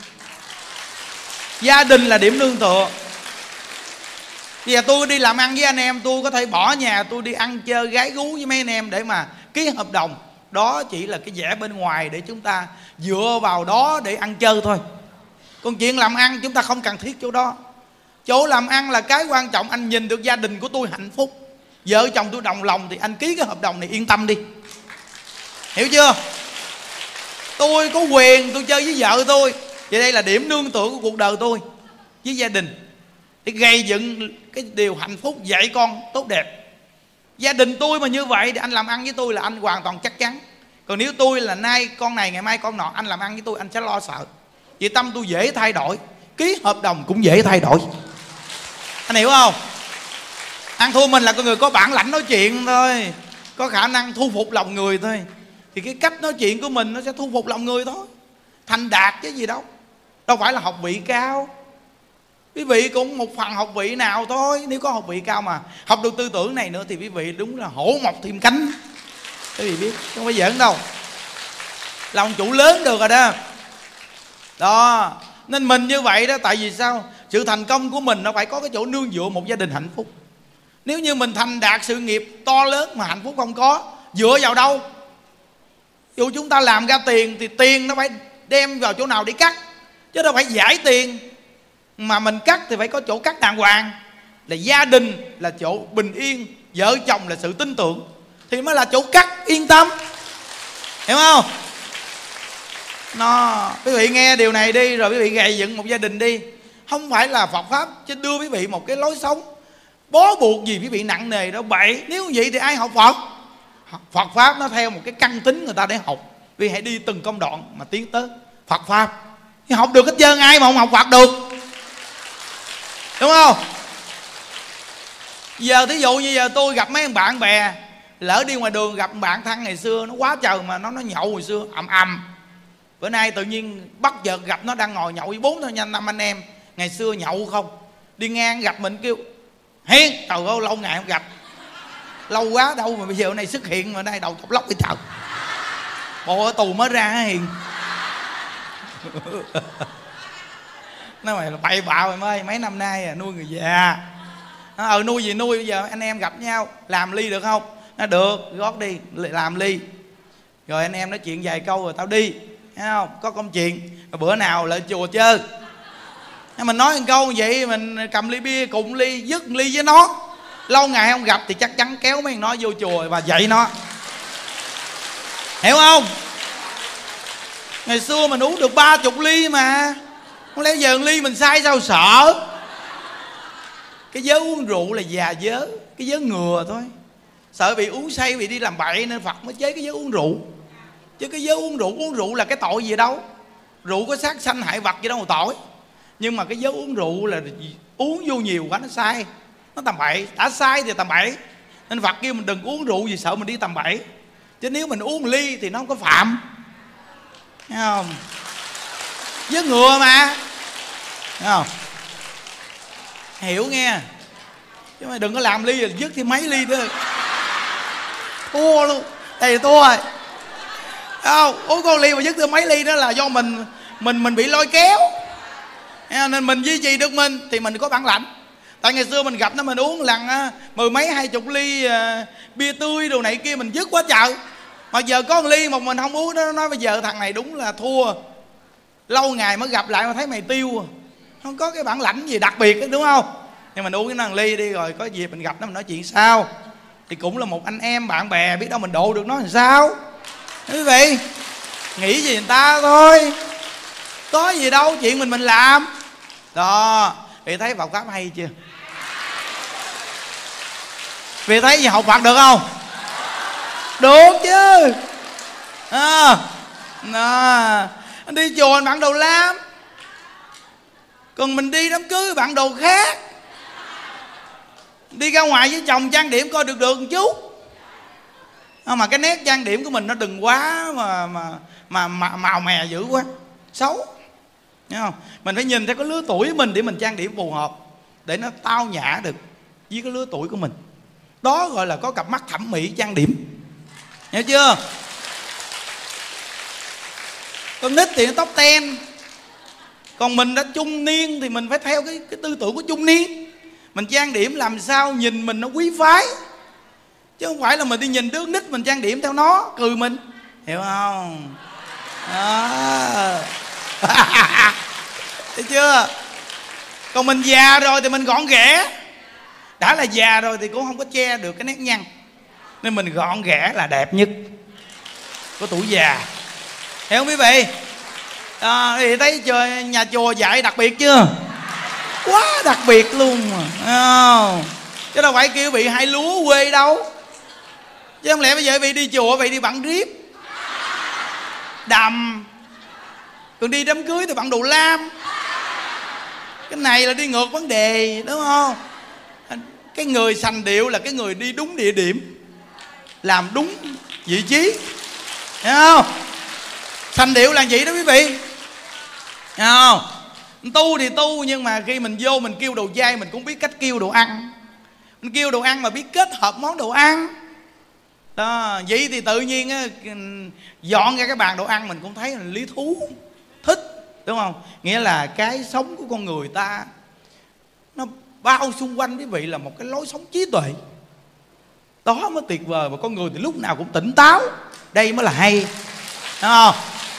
Gia đình là điểm nương tựa. Bây giờ tôi đi làm ăn với anh em, tôi có thể bỏ nhà tôi đi ăn chơi gái gú với mấy anh em để mà ký hợp đồng. Đó chỉ là cái vẻ bên ngoài để chúng ta dựa vào đó để ăn chơi thôi. Còn chuyện làm ăn chúng ta không cần thiết chỗ đó. Chỗ làm ăn là cái quan trọng. Anh nhìn được gia đình của tôi hạnh phúc, vợ chồng tôi đồng lòng thì anh ký cái hợp đồng này yên tâm đi. Hiểu chưa? Tôi có quyền tôi chơi với vợ tôi, vậy đây là điểm nương tựa của cuộc đời tôi với gia đình, để gây dựng cái điều hạnh phúc, dạy con tốt đẹp. Gia đình tôi mà như vậy thì anh làm ăn với tôi là anh hoàn toàn chắc chắn. Còn nếu tôi là nay con này ngày mai con nọ, anh làm ăn với tôi anh sẽ lo sợ. Vì tâm tôi dễ thay đổi, ký hợp đồng cũng dễ thay đổi. Anh hiểu không? Ăn thua mình là con người có bản lãnh nói chuyện thôi, có khả năng thu phục lòng người thôi. Thì cái cách nói chuyện của mình nó sẽ thu phục lòng người thôi. Thành đạt chứ gì đâu. Đâu phải là học vị cao. Quý vị cũng một phần học vị nào thôi. Nếu có học vị cao mà học được tư tưởng này nữa thì quý vị đúng là hổ mọc thêm cánh. Quý vị biết, không phải giỡn đâu. Là ông chủ lớn được rồi đó. Đó. Nên mình như vậy đó. Tại vì sao? Sự thành công của mình nó phải có cái chỗ nương dựa một gia đình hạnh phúc. Nếu như mình thành đạt sự nghiệp to lớn mà hạnh phúc không có, dựa vào đâu? Dù chúng ta làm ra tiền thì tiền nó phải đem vào chỗ nào để cắt, chứ đâu phải giải tiền. Mà mình cắt thì phải có chỗ cắt đàng hoàng. Là gia đình là chỗ bình yên, vợ chồng là sự tin tưởng, thì mới là chỗ cắt yên tâm. Hiểu không? Quý vị nghe điều này đi, rồi quý vị gầy dựng một gia đình đi. Không phải là Phật Pháp chứ đưa quý vị một cái lối sống bó buộc gì quý vị nặng nề đó bậy. Nếu vậy thì ai học Phật? Phật Pháp nó theo một cái căn tính người ta để học. Vì hãy đi từng công đoạn mà tiến tới Phật Pháp. Học được hết trơn, ai mà không học Phật được, đúng không? Giờ thí dụ như giờ tôi gặp mấy bạn bè, lỡ đi ngoài đường gặp bạn thân ngày xưa nó quá trời mà nó nhậu hồi xưa ầm ầm, bữa nay tự nhiên bắt chợt gặp nó đang ngồi nhậu với 4 thôi nha, 5 anh em ngày xưa nhậu không, đi ngang gặp mình kêu Hiền, trời ơi lâu ngày không gặp, lâu quá đâu mà bây giờ này xuất hiện mà đây đầu chọc lóc cái trời, bộ ở tù mới ra hả Hiền? Nói mày là bậy bạ mày ơi, mấy năm nay à, nuôi người già. Nuôi gì nuôi, bây giờ anh em gặp nhau làm ly được không? Nó được, gót đi làm ly, rồi anh em nói chuyện vài câu rồi tao đi, thấy không? Có công chuyện. Rồi bữa nào lại chùa chơi, mình nói một câu vậy, mình cầm ly bia cùng ly, dứt ly với nó, lâu ngày không gặp thì chắc chắn kéo mấy nó vô chùa và dạy nó, hiểu không? Ngày xưa mình uống được 30 ly mà, không lẽ giờ ly mình sai sao sợ? Cái giới uống rượu là già giới, cái giới ngừa thôi. Sợ bị uống say, bị đi làm bậy nên Phật mới chế cái giới uống rượu. Chứ cái giới uống rượu là cái tội gì đâu. Rượu có sát sanh hại vật gì đâu mà tội. Nhưng mà cái giới uống rượu là uống vô nhiều quá nó sai, nó tầm bậy. Đã sai thì tầm bậy, nên Phật kêu mình đừng uống rượu vì sợ mình đi tầm bậy. Chứ nếu mình uống ly thì nó không có phạm, thấy không? Giới ngừa mà, thấy không? Hiểu nghe. Chứ mà đừng có làm ly rồi dứt thêm mấy ly nữa, thua luôn. Đây là thua rồi, không? Uống con ly mà dứt thêm mấy ly đó là do mình bị lôi kéo, nên mình duy trì được mình thì mình có bản lãnh. Tại ngày xưa mình gặp nó, mình uống lần 10 mấy 20 ly bia tươi đồ này kia, mình dứt quá trời. Mà giờ có một ly mà mình không uống, nó nói bây giờ thằng này đúng là thua, lâu ngày mới gặp lại mà thấy mày tiêu, không có cái bản lãnh gì đặc biệt, đúng không? Nhưng mình uống cái năng ly đi, rồi có gì mình gặp nó mình nói chuyện sao thì cũng là một anh em bạn bè, biết đâu mình độ được nó làm sao. Quý vị nghĩ gì người ta thôi, có gì đâu, chuyện mình làm đó. Vì thấy Phật Pháp hay chưa? Vì thấy gì học Phật được không? Được chứ. Anh đi chùa anh bận đồ lam, còn mình đi đám cưới bạn đồ khác. Đi ra ngoài với chồng trang điểm coi được một chút, mà cái nét trang điểm của mình nó đừng quá mà màu mè dữ quá, xấu, hiểu không? Mình phải nhìn theo cái lứa tuổi của mình để mình trang điểm phù hợp, để nó tao nhã được với cái lứa tuổi của mình. Đó gọi là có cặp mắt thẩm mỹ trang điểm, hiểu chưa? Con nít thì nó tóc ten, còn mình đã trung niên thì mình phải theo cái tư tưởng của trung niên. Mình trang điểm làm sao nhìn mình nó quý phái, chứ không phải là mình đi nhìn đứa nít mình trang điểm theo nó, cười mình, hiểu không? Thấy chưa? Còn mình già rồi thì mình gọn ghẽ. Đã là già rồi thì cũng không có che được cái nét nhăn, nên mình gọn ghẽ là đẹp nhất của tuổi già, hiểu không quý vị? Thì thấy nhà chùa dạy đặc biệt chưa? Quá đặc biệt luôn mà, chứ đâu phải kêu bị hai lúa quê đâu. Chứ không lẽ bây giờ bị đi chùa bị đi bận riết đầm, còn đi đám cưới thì bận đồ lam. Cái này là đi ngược vấn đề, đúng không? Cái người sành điệu là cái người đi đúng địa điểm, làm đúng vị trí, hiểu không? Sành điệu là vậy đó quý vị, hiểu không? Tu thì tu, nhưng mà khi mình vô mình kêu đồ chay mình cũng biết cách kêu đồ ăn. Mình kêu đồ ăn mà biết kết hợp món đồ ăn đó. Vậy thì tự nhiên á, dọn ra cái bàn đồ ăn mình cũng thấy là lý thú, thích, đúng không? Nghĩa là cái sống của con người ta nó bao xung quanh quý vị là một cái lối sống trí tuệ. Đó mới tuyệt vời, mà con người thì lúc nào cũng tỉnh táo, đây mới là hay, đúng không?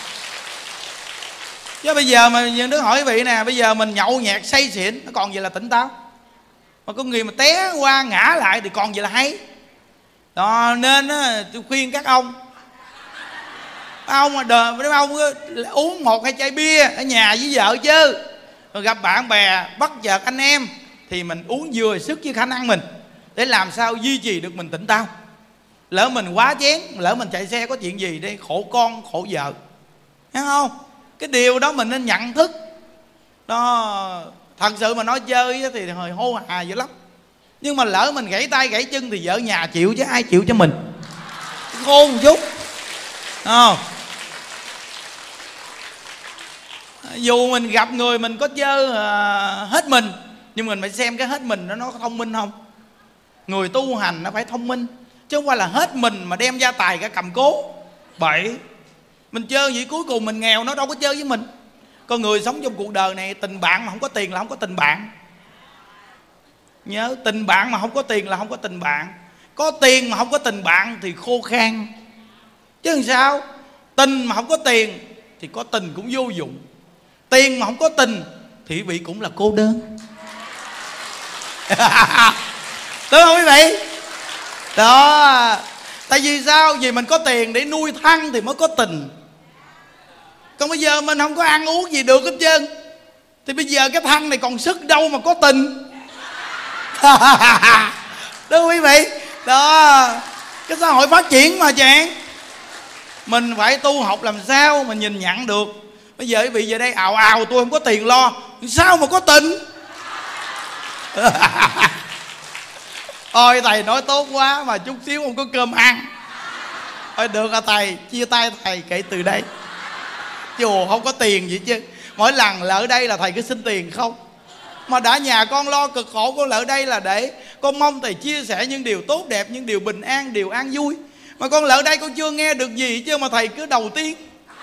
Chứ bây giờ mà những đứa hỏi quý vị nè, bây giờ mình nhậu nhẹt say xỉn nó còn gì là tỉnh táo, mà con người mà té qua ngã lại thì còn gì là hay đó. Nên á, tôi khuyên các ông mà mấy ông uống 1-2 chai bia ở nhà với vợ chứ, rồi gặp bạn bè bắt chợt anh em thì mình uống vừa sức với khả năng mình, để làm sao duy trì được mình tỉnh táo. lỡ mình quá chén, lỡ mình chạy xe có chuyện gì đây, khổ con khổ vợ, thấy không? Cái điều đó mình nên nhận thức đó. Thật sự mà nói chơi thì hồi hô hà dữ lắm, nhưng mà lỡ mình gãy tay gãy chân thì vợ nhà chịu chứ ai chịu cho mình. Khôn một chút không? Dù mình gặp người mình có chơi hết mình, nhưng mình phải xem cái hết mình đó nó có thông minh không. Người tu hành nó phải thông minh, chứ không phải là hết mình mà đem gia tài cả cầm cố. Bậy. Mình chơi vậy cuối cùng mình nghèo nó đâu có chơi với mình. Con người sống trong cuộc đời này, tình bạn mà không có tiền là không có tình bạn. Nhớ, tình bạn mà không có tiền là không có tình bạn. Có tiền mà không có tình bạn thì khô khan. Chứ làm sao? Tình mà không có tiền thì có tình cũng vô dụng. Tiền mà không có tình thì quý vị cũng là cô đơn. Đúng không quý vị? Đó. Tại vì sao? Vì mình có tiền để nuôi thân thì mới có tình. Còn bây giờ mình không có ăn uống gì được hết trơn thì bây giờ cái thân này còn sức đâu mà có tình. Đúng không quý vị? Đó. Cái xã hội phát triển mà chàng. Mình phải tu học làm sao mà nhìn nhận được. Bây giờ quý vị về đây ào ào tôi không có tiền lo, sao mà có tình. Ôi thầy nói tốt quá mà chút xíu không có cơm ăn. Thôi được à thầy, chia tay thầy kể từ đây. Chùa không có tiền gì chứ. Mỗi lần lỡ đây là thầy cứ xin tiền không. Mà đã nhà con lo cực khổ, con lỡ đây là để con mong thầy chia sẻ những điều tốt đẹp, những điều bình an, điều an vui. Mà con lỡ đây con chưa nghe được gì chứ mà thầy cứ đầu tiên.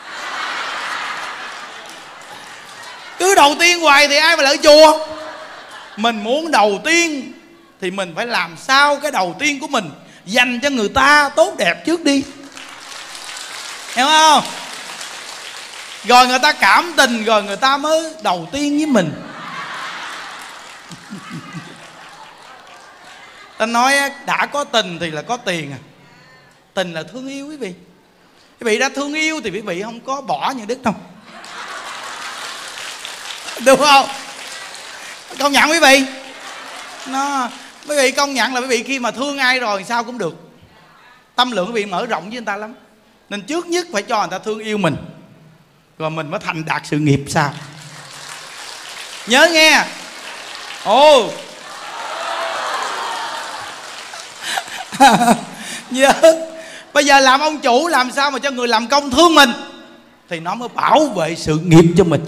Cứ đầu tiên hoài thì ai mà lỡ chùa. Mình muốn đầu tiên thì mình phải làm sao cái đầu tiên của mình dành cho người ta tốt đẹp trước đi. Hiểu không? Rồi người ta cảm tình, rồi người ta mới đầu tiên với mình. Ta nói đã có tình thì là có tiền à. Tình là thương yêu quý vị. Quý vị đã thương yêu thì quý vị không có bỏ những đức đâu. Đúng không? Công nhận quý vị. Quý vị công nhận là quý vị khi mà thương ai rồi sao cũng được. Tâm lượng quý vị mở rộng với người ta lắm. Nên trước nhất phải cho người ta thương yêu mình, rồi mình mới thành đạt sự nghiệp sao. Nhớ nghe. Ồ. Nhớ. Bây giờ làm ông chủ làm sao mà cho người làm công thương mình thì nó mới bảo vệ sự nghiệp cho mình.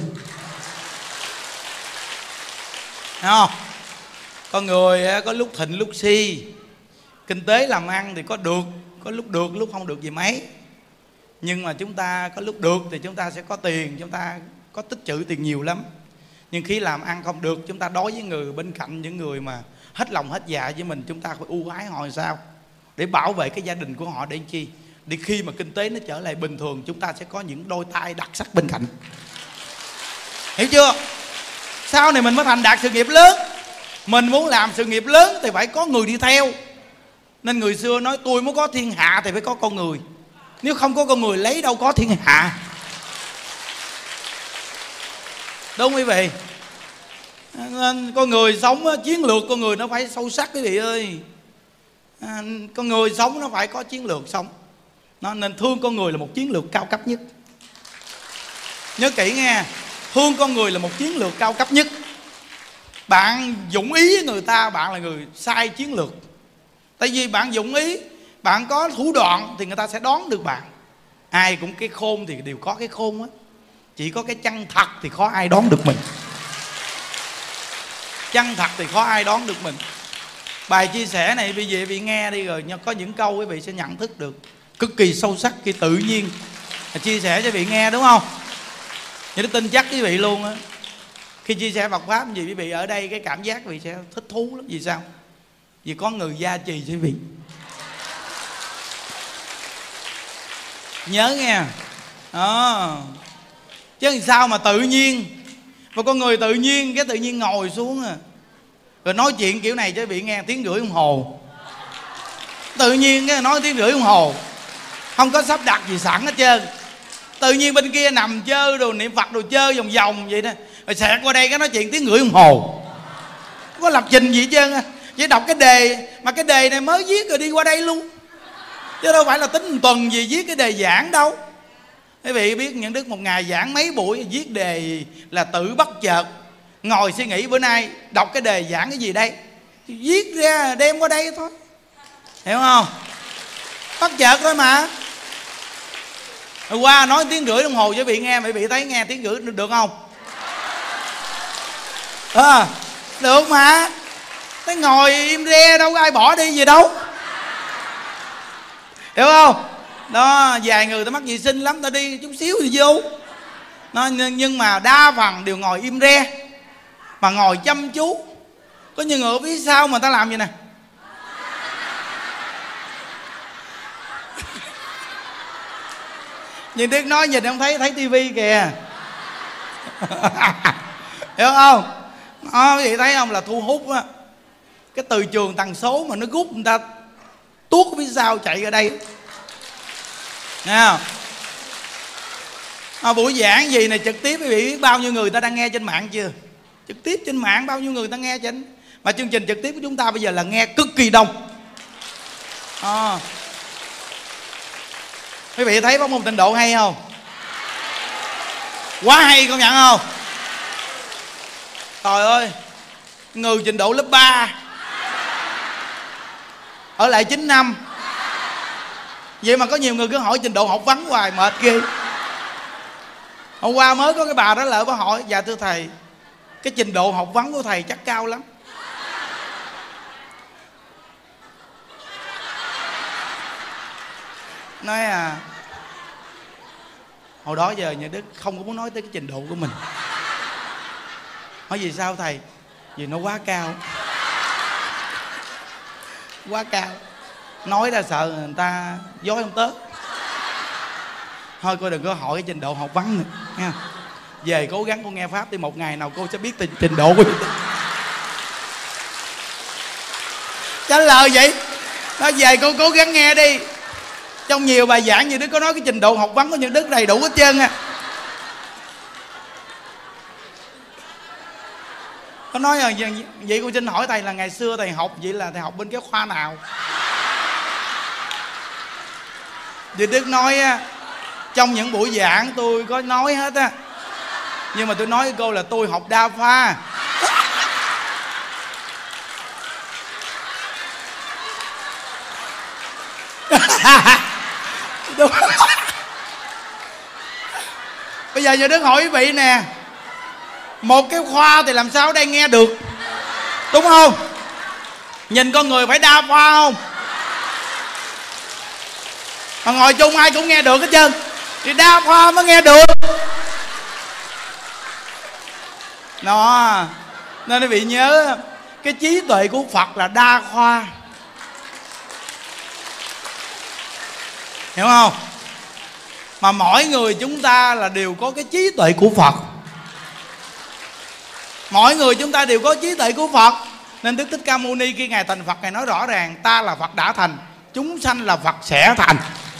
Thấy không? Con người có lúc thịnh lúc si. Kinh tế làm ăn thì có lúc được lúc không được gì mấy. Nhưng mà chúng ta có lúc được thì chúng ta sẽ có tiền, chúng ta có tích trữ tiền nhiều lắm. Nhưng khi làm ăn không được, chúng ta đối với người bên cạnh, những người mà hết lòng hết dạ với mình, chúng ta phải ưu ái họ sao để bảo vệ cái gia đình của họ. Để chi? Để khi mà kinh tế nó trở lại bình thường, chúng ta sẽ có những đôi tay đặc sắc bên cạnh. Hiểu chưa? Sau này mình mới thành đạt sự nghiệp lớn. Mình muốn làm sự nghiệp lớn thì phải có người đi theo. Nên người xưa nói tôi muốn có thiên hạ thì phải có con người. Nếu không có con người lấy đâu có thiên hạ. Đúng không quý vị? Nên con người sống chiến lược con người nó phải sâu sắc quý vị ơi. Con người sống nó phải có chiến lược sống. Nên thương con người là một chiến lược cao cấp nhất. Nhớ kỹ nghe. Thương con người là một chiến lược cao cấp nhất. Bạn dụng ý với người ta, bạn là người sai chiến lược. Tại vì bạn dụng ý, bạn có thủ đoạn thì người ta sẽ đoán được bạn. Ai cũng cái khôn thì đều có cái khôn á. Chỉ có cái chân thật thì khó ai đoán được mình. Chân thật thì khó ai đoán được mình. Bài chia sẻ này bây giờ vị nghe đi, rồi có những câu quý vị sẽ nhận thức được cực kỳ sâu sắc khi tự nhiên chia sẻ cho vị nghe, đúng không? Vậy tôi tin chắc quý vị luôn á. Khi chia sẻ Phật Pháp gì quý vị ở đây cái cảm giác quý vị sẽ thích thú lắm. Vì sao? Vì có người gia trì cho quý vị. Nhớ nghe. Chứ làm sao mà tự nhiên. Và con người tự nhiên, cái tự nhiên ngồi xuống rồi nói chuyện kiểu này cho quý vị nghe 1,5 tiếng đồng hồ. Tự nhiên cái nói 1,5 tiếng đồng hồ, không có sắp đặt gì sẵn hết trơn. Tự nhiên bên kia nằm chơi đồ niệm Phật đồ chơi vòng vòng vậy đó, rồi xẹt qua đây cái nói chuyện 1,5 tiếng đồng hồ. Không có lập trình gì hết trơn á. Chỉ đọc cái đề, mà cái đề này mới viết rồi đi qua đây luôn. chứ đâu phải là tính một tuần gì viết cái đề giảng đâu. Quý vị biết Nhuận Đức một ngày giảng mấy buổi, viết đề là tự bất chợt, ngồi suy nghĩ bữa nay đọc cái đề giảng cái gì đây, viết ra đem qua đây thôi, hiểu không? Bất chợt thôi mà. Hồi qua nói 1,5 tiếng đồng hồ cho quý vị nghe, quý vị thấy nghe 1,5 tiếng được không? Được mà. Thế ngồi im re đâu có ai bỏ đi gì đâu, hiểu không? Đó, vài người ta mắc vệ sinh lắm, ta đi chút xíu thì vô nó, nhưng mà đa phần đều ngồi im re mà ngồi chăm chú. Có những người ở phía sau mà ta làm gì nè, nhìn Đức nói nhìn không thấy tivi kìa. Hiểu không? Đó, quý vị thấy không, là thu hút á, cái từ trường tần số mà nó rút người ta tuốt phía sau chạy ra đây, nghe không? Buổi giảng gì này trực tiếp quý vị biết bao nhiêu người ta đang nghe trên mạng chưa? Trực tiếp trên mạng bao nhiêu người ta nghe trên, mà chương trình trực tiếp của chúng ta bây giờ là nghe cực kỳ đông. Quý vị thấy pháp môn tịnh độ hay không? Quá hay, công nhận không? Trời ơi, người trình độ lớp 3 ở lại 9 năm. Vậy mà có nhiều người cứ hỏi trình độ học vấn hoài, mệt ghê. Hôm qua mới có cái bà đó lại bà hỏi: dạ thưa thầy, cái trình độ học vấn của thầy chắc cao lắm. Nói hồi đó giờ Nhuận Đức không có muốn nói tới cái trình độ của mình. Hỏi vì sao thầy? Vì nó quá cao. Quá cao. Nói ra sợ người ta dối không tớt. Thôi cô đừng có hỏi cái trình độ học vấn nữa nha. Về cố gắng cô nghe pháp thì một ngày nào cô sẽ biết trình độ của chị. Trả lời vậy. Nói về cô cố gắng nghe đi. Trong nhiều bài giảng như Đức có nói cái trình độ học vấn của Nhuận Đức đầy đủ hết trơn á. Có nói là vậy cô xin hỏi thầy là ngày xưa thầy học vậy là thầy học bên cái khoa nào? Vì Đức nói trong những buổi giảng tôi có nói hết á, nhưng mà tôi nói với cô là tôi học đa khoa. Bây giờ giờ Đức hỏi quý vị nè, một cái khoa thì làm sao ở đây nghe được, đúng không? Nhìn con người phải đa khoa không? Mà ngồi chung ai cũng nghe được hết trơn, thì đa khoa mới nghe được. Đó, nên quý vị nhớ cái trí tuệ của Phật là đa khoa, hiểu không? Mà mỗi người chúng ta là đều có cái trí tuệ của Phật. Mỗi người chúng ta đều có trí tuệ của Phật. Nên Đức Thích Ca Mâu Ni khi Ngài thành Phật, Ngài nói rõ ràng: ta là Phật đã thành, chúng sanh là Phật sẽ thành.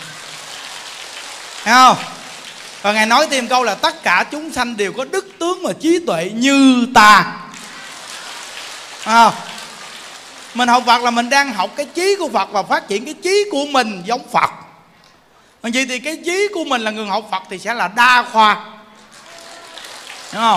Thấy không? Và Ngài nói thêm câu là tất cả chúng sanh đều có đức tướng và trí tuệ như ta. Thấy không? Mình học Phật là mình đang học cái trí của Phật và phát triển cái trí của mình giống Phật. Còn vậy thì cái trí của mình là người học Phật thì sẽ là đa khoa, đúng không?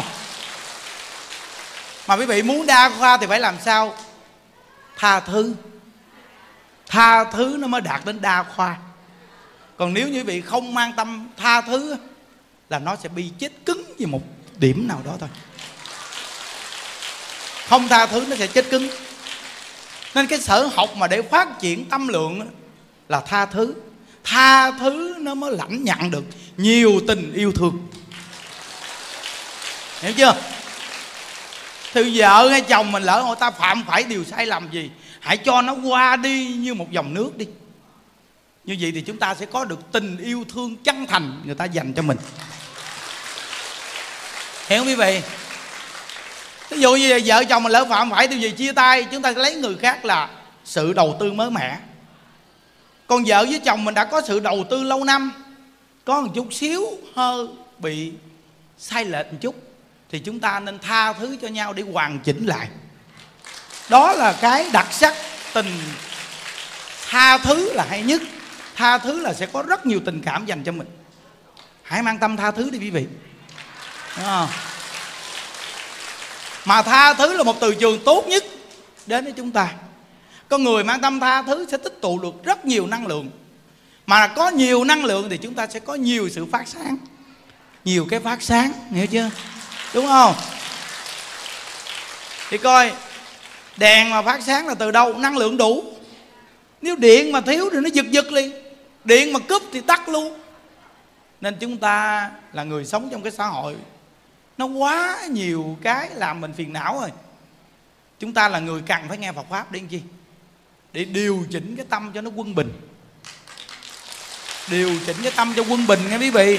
Mà quý vị muốn đa khoa thì phải làm sao? Tha thứ. Tha thứ nó mới đạt đến đa khoa. Còn nếu như quý vị không mang tâm tha thứ là nó sẽ bị chết cứng về một điểm nào đó thôi. Không tha thứ nó sẽ chết cứng. Nên cái sở học mà để phát triển tâm lượng là tha thứ. Tha thứ nó mới lãnh nhận được nhiều tình yêu thương. Hiểu chưa? Thì vợ hay chồng mình lỡ người ta phạm phải điều sai lầm gì, hãy cho nó qua đi như một dòng nước đi. Như vậy thì chúng ta sẽ có được tình yêu thương chân thành người ta dành cho mình. Hiểu không quý vị? Ví dụ như vợ chồng mình lỡ phạm phải điều gì chia tay, chúng ta lấy người khác là sự đầu tư mới mẻ. Còn vợ với chồng mình đã có sự đầu tư lâu năm, có một chút xíu hơi bị sai lệch một chút, thì chúng ta nên tha thứ cho nhau để hoàn chỉnh lại. Đó là cái đặc sắc tình tha thứ là hay nhất. Tha thứ là sẽ có rất nhiều tình cảm dành cho mình. Hãy mang tâm tha thứ đi quý vị. Đúng không? Mà tha thứ là một từ trường tốt nhất đến với chúng ta. Con người mang tâm tha thứ sẽ tích tụ được rất nhiều năng lượng. Mà có nhiều năng lượng thì chúng ta sẽ có nhiều sự phát sáng, nhiều cái phát sáng, hiểu chưa? Đúng không? Thì coi, đèn mà phát sáng là từ đâu? Năng lượng đủ. Nếu điện mà thiếu thì nó giật giật liền. Điện mà cúp thì tắt luôn. Nên chúng ta là người sống trong cái xã hội nó quá nhiều cái làm mình phiền não rồi. Chúng ta là người cần phải nghe Phật Pháp để làm chi? Để điều chỉnh cái tâm cho nó quân bình. Điều chỉnh cái tâm cho quân bình nghe quý vị.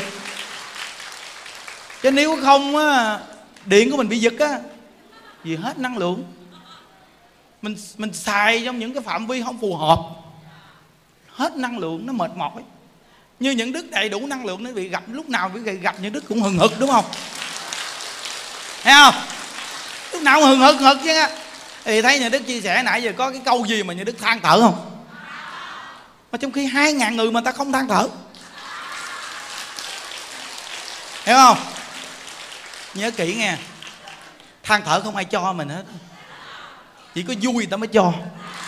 Chứ nếu không á, điện của mình bị giật á, vì hết năng lượng. Mình xài trong những cái phạm vi không phù hợp, hết năng lượng, nó mệt mỏi. Như những đức đầy đủ năng lượng nó bị gặp, lúc nào bị gặp những đức cũng hừng hực, đúng không? Thấy không? Lúc nào cũng hừng hực chứ á. Thì thấy nhà đức chia sẻ nãy giờ có cái câu gì mà nhà đức than thở không? Mà trong khi 2.000 người mà ta không than thở. Hiểu không? Nhớ kỹ nghe, than thở không ai cho mình hết, chỉ có vui người ta mới cho.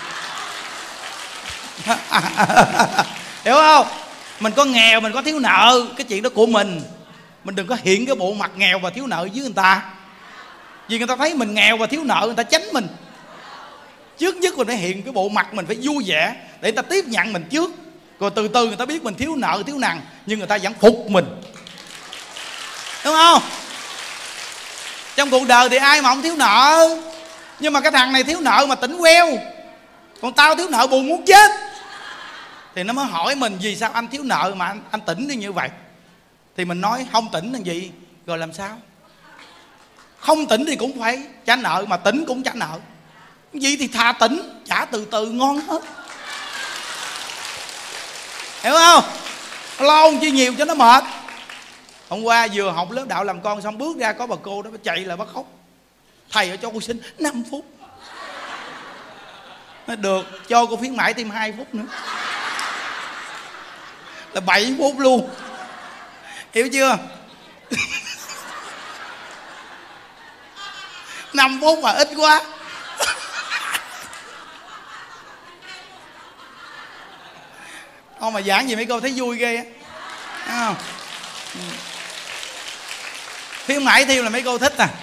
Hiểu không? Mình có nghèo, mình có thiếu nợ, cái chuyện đó của mình. Mình đừng có hiện cái bộ mặt nghèo và thiếu nợ với người ta. Vì người ta thấy mình nghèo và thiếu nợ, người ta tránh mình. Trước nhất mình phải hiện cái bộ mặt mình phải vui vẻ để người ta tiếp nhận mình trước. Rồi từ từ người ta biết mình thiếu nợ, thiếu nần, nhưng người ta vẫn phục mình. Đúng không? Trong cuộc đời thì ai mà không thiếu nợ. Nhưng mà cái thằng này thiếu nợ mà tỉnh queo, còn tao thiếu nợ buồn muốn chết. Thì nó mới hỏi mình vì sao anh thiếu nợ mà anh tỉnh như vậy. Thì mình nói không tỉnh là gì? Rồi làm sao? Không tỉnh thì cũng phải trả nợ, mà tỉnh cũng trả nợ. Vậy thì thà tỉnh, trả từ từ ngon hết. Hiểu không? Lo chi nhiều cho nó mệt. Hôm qua vừa học lớp đạo làm con xong bước ra có bà cô đó chạy lại bắt khóc. Thầy ở cho cô xin 5 phút. Nói được, cho cô khuyến mãi thêm 2 phút nữa, là 7 phút luôn. Hiểu chưa? 5 phút mà ít quá. Không mà giảng gì mấy cô thấy vui ghê á. Thấy không? Khuyến mãi thêm là mấy cô thích à.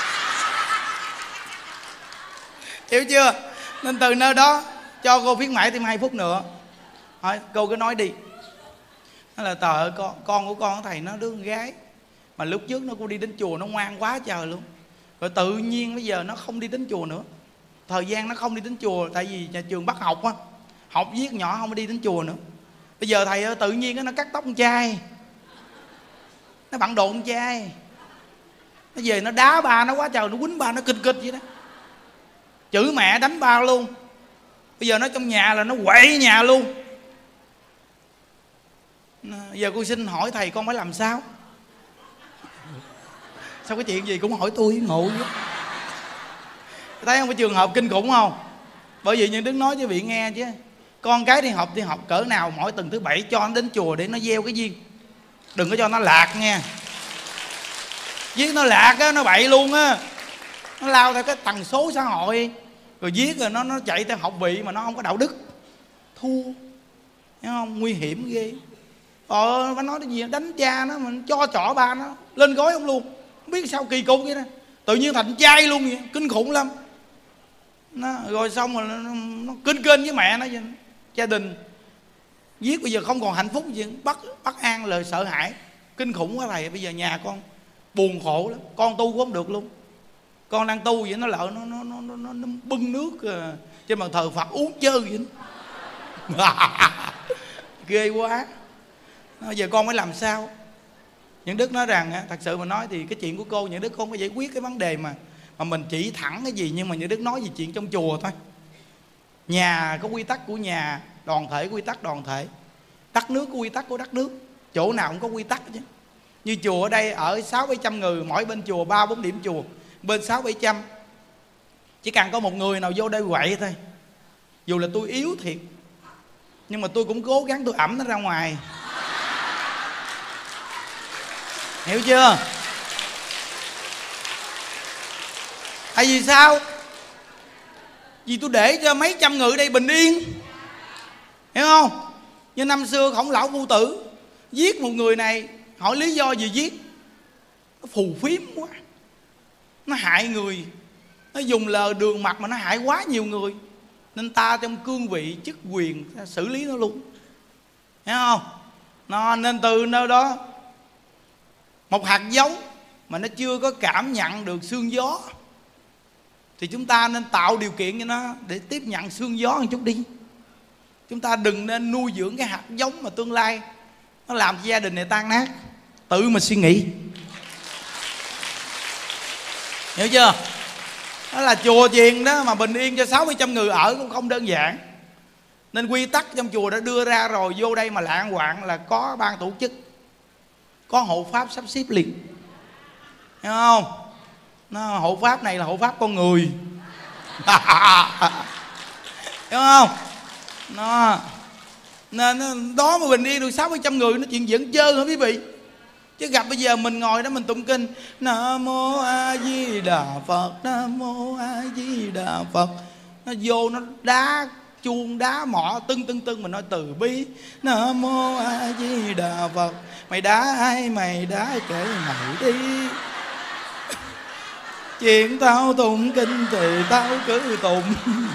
Hiểu chưa? Nên từ nơi đó cho cô khuyến mãi thêm 2 phút nữa. Hỏi, cô cứ nói đi. Nó là trời ơi, con của con thầy nó đứa con gái mà lúc trước nó cũng đi đến chùa, nó ngoan quá trời luôn. Rồi tự nhiên bây giờ nó không đi đến chùa nữa. Thời gian nó không đi đến chùa tại vì nhà trường bắt học á, học viết nhỏ không đi đến chùa nữa. Bây giờ thầy ơi, tự nhiên nó cắt tóc con trai, nó bận đồ con trai, nó về nó đá ba nó quá trời, nó quýnh ba nó kịch kịch vậy đó, chửi mẹ đánh ba luôn. Bây giờ nó trong nhà là nó quậy nhà luôn. Giờ cô xin hỏi thầy con phải làm sao? Sao cái chuyện gì cũng hỏi tôi ngộ vậy? Thấy không, cái trường hợp kinh khủng không? Bởi vì những đứa nói cho vị nghe chứ, con cái đi học cỡ nào mỗi tuần thứ 7 cho nó đến chùa để nó gieo cái duyên. Đừng có cho nó lạc nha. Viết nó lạc á, nó bậy luôn á. Nó lao theo cái tần số xã hội. Rồi viết rồi nó chạy theo học vị mà nó không có đạo đức. Thua. Thấy không? Nguy hiểm ghê. Phải nói cái gì đánh cha nó, mình cho trỏ ba nó lên gối ông luôn. Không biết sao kỳ cục vậy đó. Tự nhiên thành trai luôn vậy, kinh khủng lắm. Rồi xong rồi nó kinh kênh với mẹ nó vậy. Gia đình viết bây giờ không còn hạnh phúc gì, bất an lời sợ hãi. Kinh khủng quá thầy. Bây giờ nhà con buồn khổ lắm, con tu cũng không được luôn. Con đang tu vậy nó lỡ nó bưng nước trên bàn thờ Phật uống chơi vậy. Ghê quá. Giờ con phải làm sao? Những đức nói rằng thật sự mà nói thì cái chuyện của cô, những đức không có giải quyết cái vấn đề mà mình chỉ thẳng cái gì, nhưng mà những đức nói về chuyện trong chùa thôi. Nhà có quy tắc của nhà, đoàn thể quy tắc đoàn thể, đất nước có quy tắc của đất nước, chỗ nào cũng có quy tắc chứ. Như chùa ở đây ở 600-700 người, mỗi bên chùa 3-4 điểm chùa, bên 600-700. Chỉ cần có một người nào vô đây quậy thôi, dù là tôi yếu thiệt, Nhưng mà tôi cũng cố gắng tôi ẩm nó ra ngoài. Hiểu chưa? Tại vì sao? Vì tôi để cho mấy trăm người đây bình yên. Hiểu không? Như năm xưa Khổng Lão Phu Tử giết một người này, hỏi lý do gì giết. Nó phù phiếm quá, nó hại người, nó dùng lời đường mật mà nó hại quá nhiều người, nên ta trong cương vị chức quyền xử lý nó luôn. Hiểu không? Nên từ nơi đó, một hạt giống mà nó chưa có cảm nhận được sương gió thì chúng ta nên tạo điều kiện cho nó để tiếp nhận sương gió một chút đi. Chúng ta đừng nên nuôi dưỡng cái hạt giống mà tương lai nó làm cho gia đình này tan nát. Tự mà suy nghĩ. Hiểu chưa? Đó là chùa chiền đó mà bình yên cho 60-100 người ở cũng không đơn giản. Nên quy tắc trong chùa đã đưa ra rồi, vô đây mà lạng quạng là có ban tổ chức, có hộ pháp sắp xếp liền. Hiểu không? Hộ pháp này là hộ pháp con người. Hiểu không? Nên đó mà bình yên được 60-100 người, nó chuyện giỡn chơi hả quý vị? Chứ gặp bây giờ mình ngồi đó mình tụng kinh Nam Mô A Di Đà Phật, Nam Mô A Di Đà Phật, nó vô nó đá chuông đá mỏ tưng mình nói từ bi Nam Mô A Di Đà Phật. Mày đá ai mày đá kể mày đi, chuyện tao tụng kinh thì tao cứ tụng.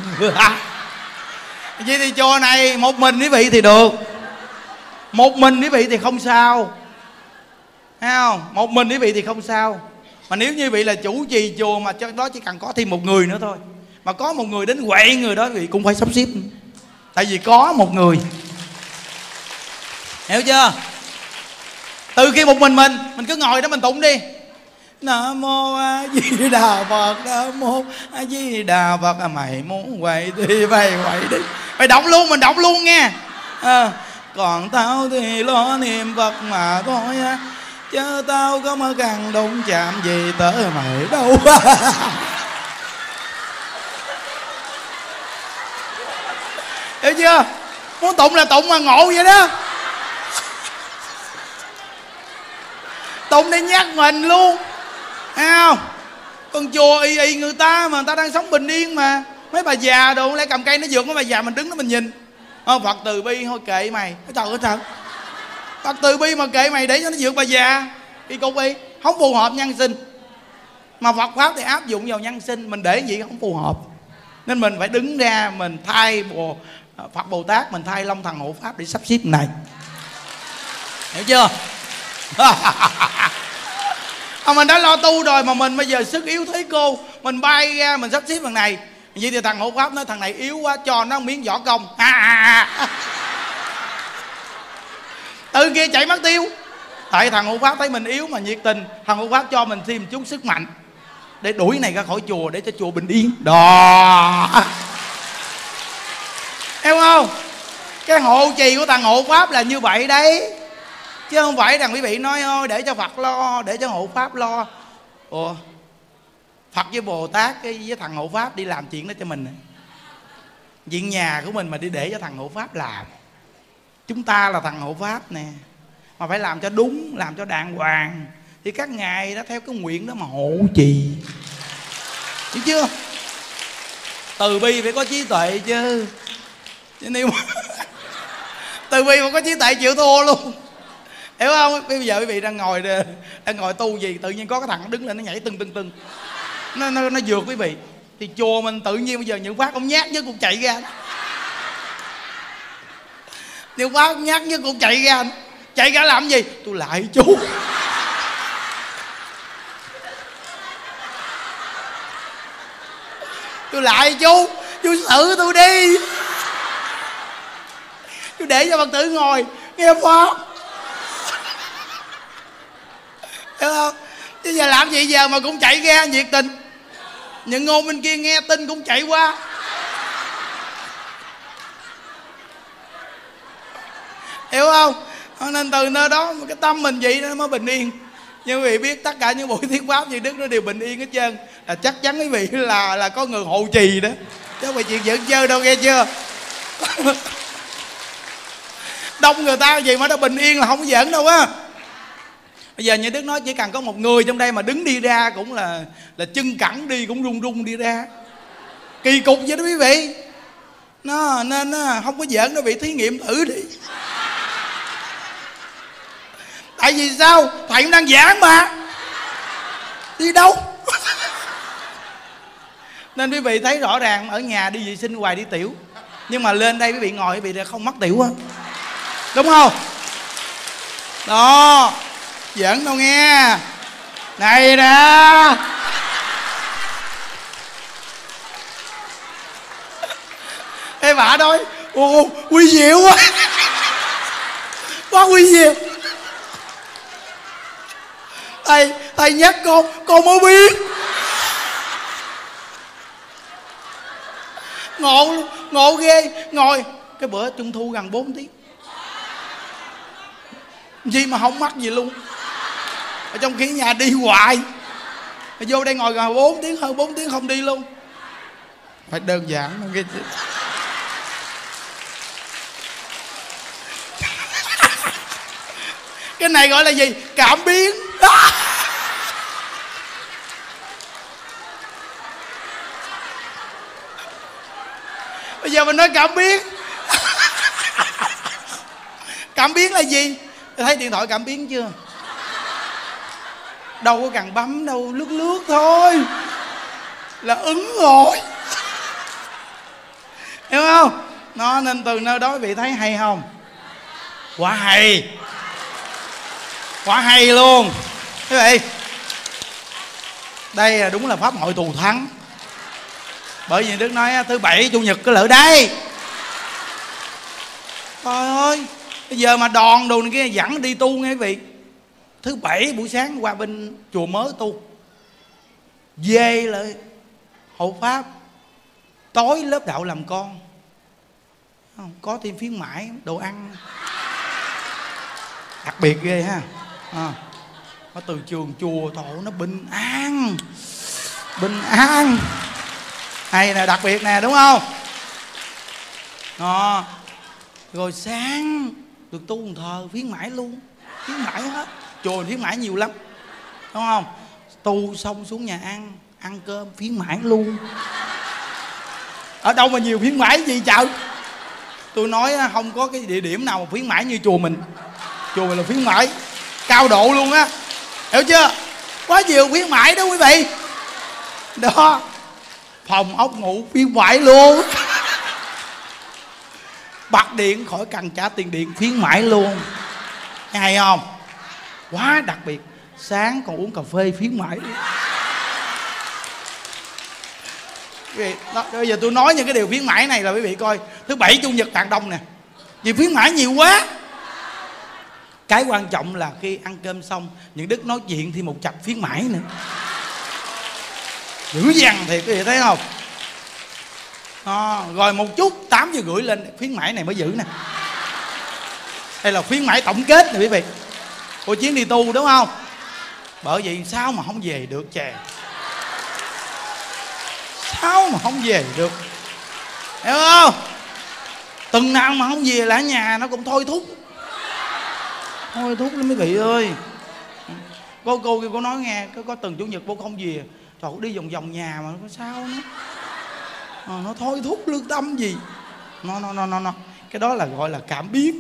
Vậy thì chùa này một mình quý vị thì được, một mình quý vị thì không sao. Thấy không? Một mình quý vị thì không sao. Mà nếu như quý vị là chủ trì chùa mà cho đó chỉ cần có thêm một người nữa thôi, mà có một người đến quậy người đó quý vị cũng phải sắp xếp. Tại vì có một người. Hiểu chưa? Từ khi một mình cứ ngồi đó mình tụng đi Nam Mô A Di Đà Phật, Nam Mô A Di Đà Phật. Mày muốn quậy thì mày quậy đi, mày đọc luôn, mình đọc luôn nghe. Còn tao thì lo niệm Phật mà thôi á, chứ tao có mà cần đụng chạm gì tới mày đâu. Hiểu chưa? Muốn tụng là tụng mà ngộ vậy đó. Tụng để nhắc mình luôn. Thấy không? Con chùa y người ta mà người ta đang sống bình yên mà. Mấy bà già đồ lại cầm cây nó vượt mấy bà già, mình đứng đó mình nhìn. Phật từ bi thôi kệ mày. Trời ơi trời, Phật từ bi mà kệ mày để cho nó vượt bà già. Đi cục đi, không phù hợp nhân sinh. Mà Phật pháp thì áp dụng vào nhân sinh, mình để gì không phù hợp. Nên mình phải đứng ra, mình thay Phật Bồ Tát, mình thay Long Thần Hộ Pháp để sắp xếp này. Hiểu chưa? Mình đã lo tu rồi mà mình bây giờ sức yếu thế cô, mình bay ra mình sắp xếp thằng này. Vậy thì thằng hộ pháp nói thằng này yếu quá, cho nó một miếng võ công. Từ kia chạy mất tiêu. Tại thằng hộ pháp thấy mình yếu mà nhiệt tình, thằng hộ pháp cho mình thêm một chút sức mạnh để đuổi này ra khỏi chùa, để cho chùa bình yên. Đó, hiểu không? Cái hộ trì của thằng hộ pháp là như vậy đấy, chứ không phải rằng quý vị nói ôi để cho Phật lo, để cho hộ pháp lo. Ủa, Phật với Bồ Tát với thằng hộ pháp đi làm chuyện đó cho mình. Chuyện nhà của mình mà đi để cho thằng hộ pháp làm. Chúng ta là thằng hộ pháp nè, mà phải làm cho đúng, làm cho đàng hoàng, thì các ngài đã theo cái nguyện đó mà hộ trì. Hiểu chưa? Từ bi phải có trí tuệ chứ. Chứ nếu từ bi mà có trí tuệ chịu thua luôn. Hiểu không? Bây giờ quý vị đang ngồi tu gì, tự nhiên có cái thằng đứng lên nó nhảy tưng nó vượt quý vị. Thì chùa mình tự nhiên bây giờ những phát ông nhát với cũng chạy ra. Những phát ông nhát với cũng chạy ra. Chạy ra làm gì? Tôi lại chú. Tôi lại chú xử tôi đi. Tôi để cho Phật tử ngồi nghe pháp. Hiểu không? Chứ giờ làm gì giờ mà cũng chạy ra nhiệt tình. Những ngôn bên kia nghe tin cũng chạy qua. Hiểu không? Nên từ nơi đó cái tâm mình vậy nó mới bình yên. Nhưng quý vị biết tất cả những buổi thuyết pháp gì Đức nó đều bình yên hết trơn. Là chắc chắn quý vị là có người hộ trì đó, chứ không phải chuyện giỡn chơi đâu, nghe chưa? đông người ta gì mà nó bình yên là không có giỡn đâu á. Bây giờ như Đức nói chỉ cần có một người trong đây mà đứng đi ra cũng là chân cẳng đi cũng run run đi ra. Kỳ cục vậy đó quý vị. Nó nên không có giỡn, nó bị thí nghiệm thử đi. Tại vì sao? Thầy cũng đang giảng mà. Đi đâu? Nên quý vị thấy rõ ràng ở nhà đi vệ sinh hoài đi tiểu, nhưng mà lên đây quý vị ngồi quý vị không mắc tiểu á, đúng không? Đó, giỡn đâu nghe. Này nè, ê bà nói ồ quy diệu quá. Quá quy diệu. Thầy nhắc con mới biết. Ngộ ghê. Ngồi cái bữa trung thu gần 4 tiếng gì mà không mắc gì luôn. Ở trong khi nhà đi hoài, vô đây ngồi gần 4 tiếng, hơn 4 tiếng không đi luôn. Phải đơn giản không ghê chứ. Cái này gọi là gì? Cảm biến. Bây giờ mình nói cảm biến. Cảm biến là gì? Thấy điện thoại cảm biến chưa? Đâu có cần bấm đâu, lướt thôi là ứng rồi. Hiểu không? Nó nên từ nơi đó quý vị thấy hay không? Quá hay. Quá hay luôn. Quý vị, đây đúng là pháp hội thù thắng. Bởi vì Đức nói thứ bảy chủ nhật có lỡ đây. Trời ơi, bây giờ mà đòn đồ này kia dẫn đi tu nghe quý vị. Thứ bảy buổi sáng qua bên chùa mới tu, về lại hộ pháp, tối lớp đạo làm con. Có thêm khuyến mãi đồ ăn đặc biệt ghê ha. Có từ trường chùa thổ nó bình an. Bình an hay nè, đặc biệt nè, đúng không? Rồi sáng được tu một thờ khuyến mãi luôn. Khuyến mãi hết. Chùa khuyến mãi nhiều lắm, đúng không? Tu xong xuống nhà ăn cơm khuyến mãi luôn. Ở đâu mà nhiều khuyến mãi gì trời. Tôi nói không có cái địa điểm nào mà khuyến mãi như chùa mình. Chùa mình là khuyến mãi cao độ luôn á. Hiểu chưa? Quá nhiều khuyến mãi đó quý vị. Đó, phòng ốc ngủ khuyến mãi luôn. Bật điện khỏi cần trả tiền điện khuyến mãi luôn. Hay không? Quá đặc biệt. Sáng còn uống cà phê khuyến mãi. Bây giờ tôi nói những cái điều khuyến mãi này là quý vị coi. Thứ bảy chủ nhật Tạng Đông nè, vì khuyến mãi nhiều quá. Cái quan trọng là khi ăn cơm xong những Đức nói chuyện thì một chập khuyến mãi nữa. Dữ dằn thiệt quý vị thấy không? Rồi một chút 8 giờ rưỡi lên khuyến mãi này mới giữ nè. Đây là khuyến mãi tổng kết nè quý vị. Của chuyến đi tu đúng không? Bởi vậy sao mà không về được chè. Sao mà không về được. Hiểu không? Từng nào mà không về là ở nhà nó cũng thôi thúc. Thôi thúc lắm quý vị ơi. Cô kia cô nói nghe, có từng chủ nhật cô không về. Trời ơi, đi vòng vòng nhà mà có sao nó thôi thúc lương tâm gì. Nó. Cái đó là gọi là cảm biến.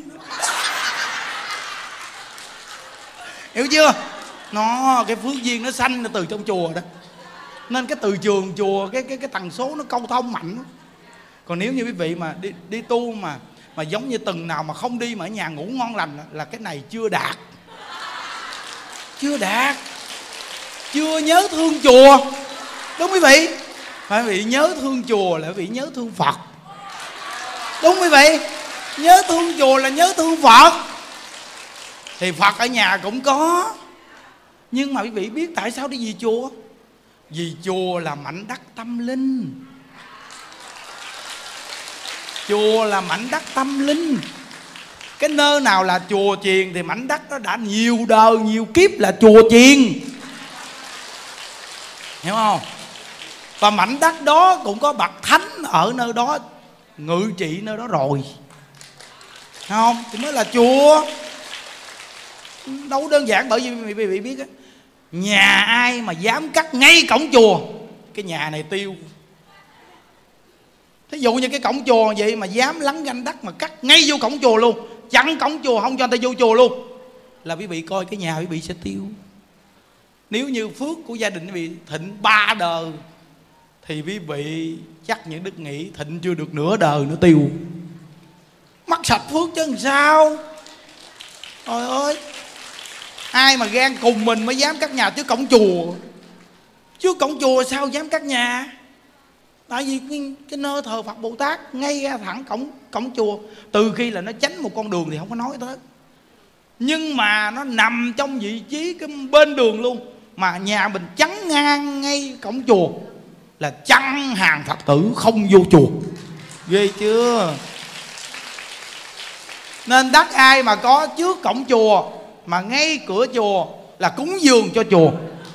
Hiểu chưa? Cái phước duyên nó sanh ra từ trong chùa đó. Nên cái từ trường chùa cái tần số nó câu thông mạnh. Còn nếu như quý vị mà đi tu mà giống như từng nào mà không đi mà ở nhà ngủ ngon lành là cái này chưa đạt. Chưa đạt. Chưa nhớ thương chùa. Đúng quý vị? Phải quý vị nhớ thương chùa là quý vị nhớ thương Phật. Đúng quý vị? Nhớ thương chùa là nhớ thương Phật. Thì Phật ở nhà cũng có. Nhưng mà quý vị biết tại sao đi về chùa? Vì chùa là mảnh đất tâm linh. Chùa là mảnh đất tâm linh. Cái nơi nào là chùa chiền thì mảnh đất đó đã nhiều đời nhiều kiếp là chùa chiền. Hiểu không? Và mảnh đất đó cũng có bậc thánh ở nơi đó ngự trị nơi đó rồi. không thì mới là chùa. Đâu đơn giản, bởi vì quý vị biết á, nhà ai mà dám cắt ngay cổng chùa, cái nhà này tiêu. Thí dụ như cái cổng chùa vậy mà dám lấn ganh đất mà cắt ngay vô cổng chùa luôn, chặn cổng chùa không cho người ta vô chùa luôn, là quý vị coi cái nhà quý vị sẽ tiêu. Nếu như phước của gia đình quý vị thịnh 3 đời thì quý vị chắc những đức nghĩ thịnh chưa được nửa đời nó tiêu, mất sạch phước chứ làm sao. Trời ơi, ai mà gan cùng mình mới dám cắt nhà trước cổng chùa. Trước cổng chùa sao dám cắt nhà? Tại vì cái nơi thờ Phật Bồ Tát ngay ra thẳng cổng chùa. Từ khi là nó tránh một con đường thì không có nói tới, nhưng mà nó nằm trong vị trí cái bên đường luôn, mà nhà mình chắn ngang ngay cổng chùa là chặn hàng Phật tử không vô chùa. Ghê chưa? Nên đất ai mà có trước cổng chùa mà ngay cửa chùa là cúng dường cho chùa,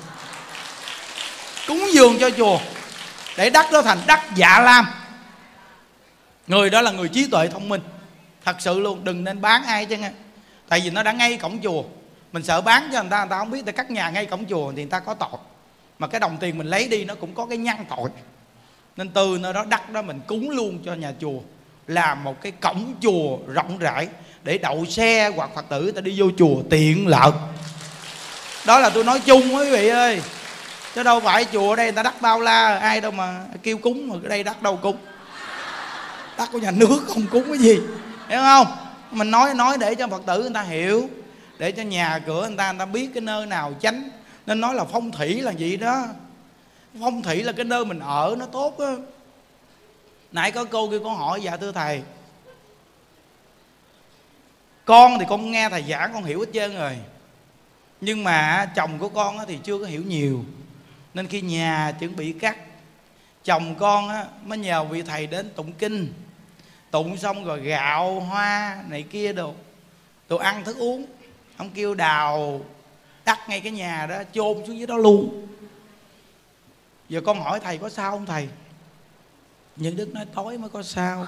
cúng dường cho chùa để đất đó thành đất Dạ Lam. Người đó là người trí tuệ thông minh thật sự luôn. Đừng nên bán ai chứ nghe, tại vì nó đã ngay cổng chùa. Mình sợ bán cho người ta không biết, người ta cắt nhà ngay cổng chùa thì người ta có tội, mà cái đồng tiền mình lấy đi nó cũng có cái nhân tội. Nên từ nơi đó đất đó mình cúng luôn cho nhà chùa, làm một cái cổng chùa rộng rãi để đậu xe hoặc Phật tử người ta đi vô chùa tiện lợi. Đó là tôi nói chung quý vị ơi, chứ đâu phải chùa ở đây người ta đất bao la, ai đâu mà kêu cúng, mà ở đây đất đâu cúng. Đất của nhà nước không cúng cái gì, hiểu không? Mình nói để cho Phật tử người ta hiểu, để cho nhà cửa người ta biết cái nơi nào tránh. Nên nói là phong thủy là gì đó. Phong thủy là cái nơi mình ở nó tốt á. Nãy có cô kêu con hỏi: dạ thưa thầy, con thì con nghe thầy giảng con hiểu hết trơn rồi, nhưng mà chồng của con thì chưa có hiểu nhiều. Nên khi nhà chuẩn bị cắt, chồng con mới nhờ vị thầy đến tụng kinh. Tụng xong rồi gạo hoa này kia đồ ăn thức uống, ông kêu đào đất ngay cái nhà đó, chôn xuống dưới đó luôn. Giờ con hỏi thầy có sao không thầy? Những đức nói tối mới có sao.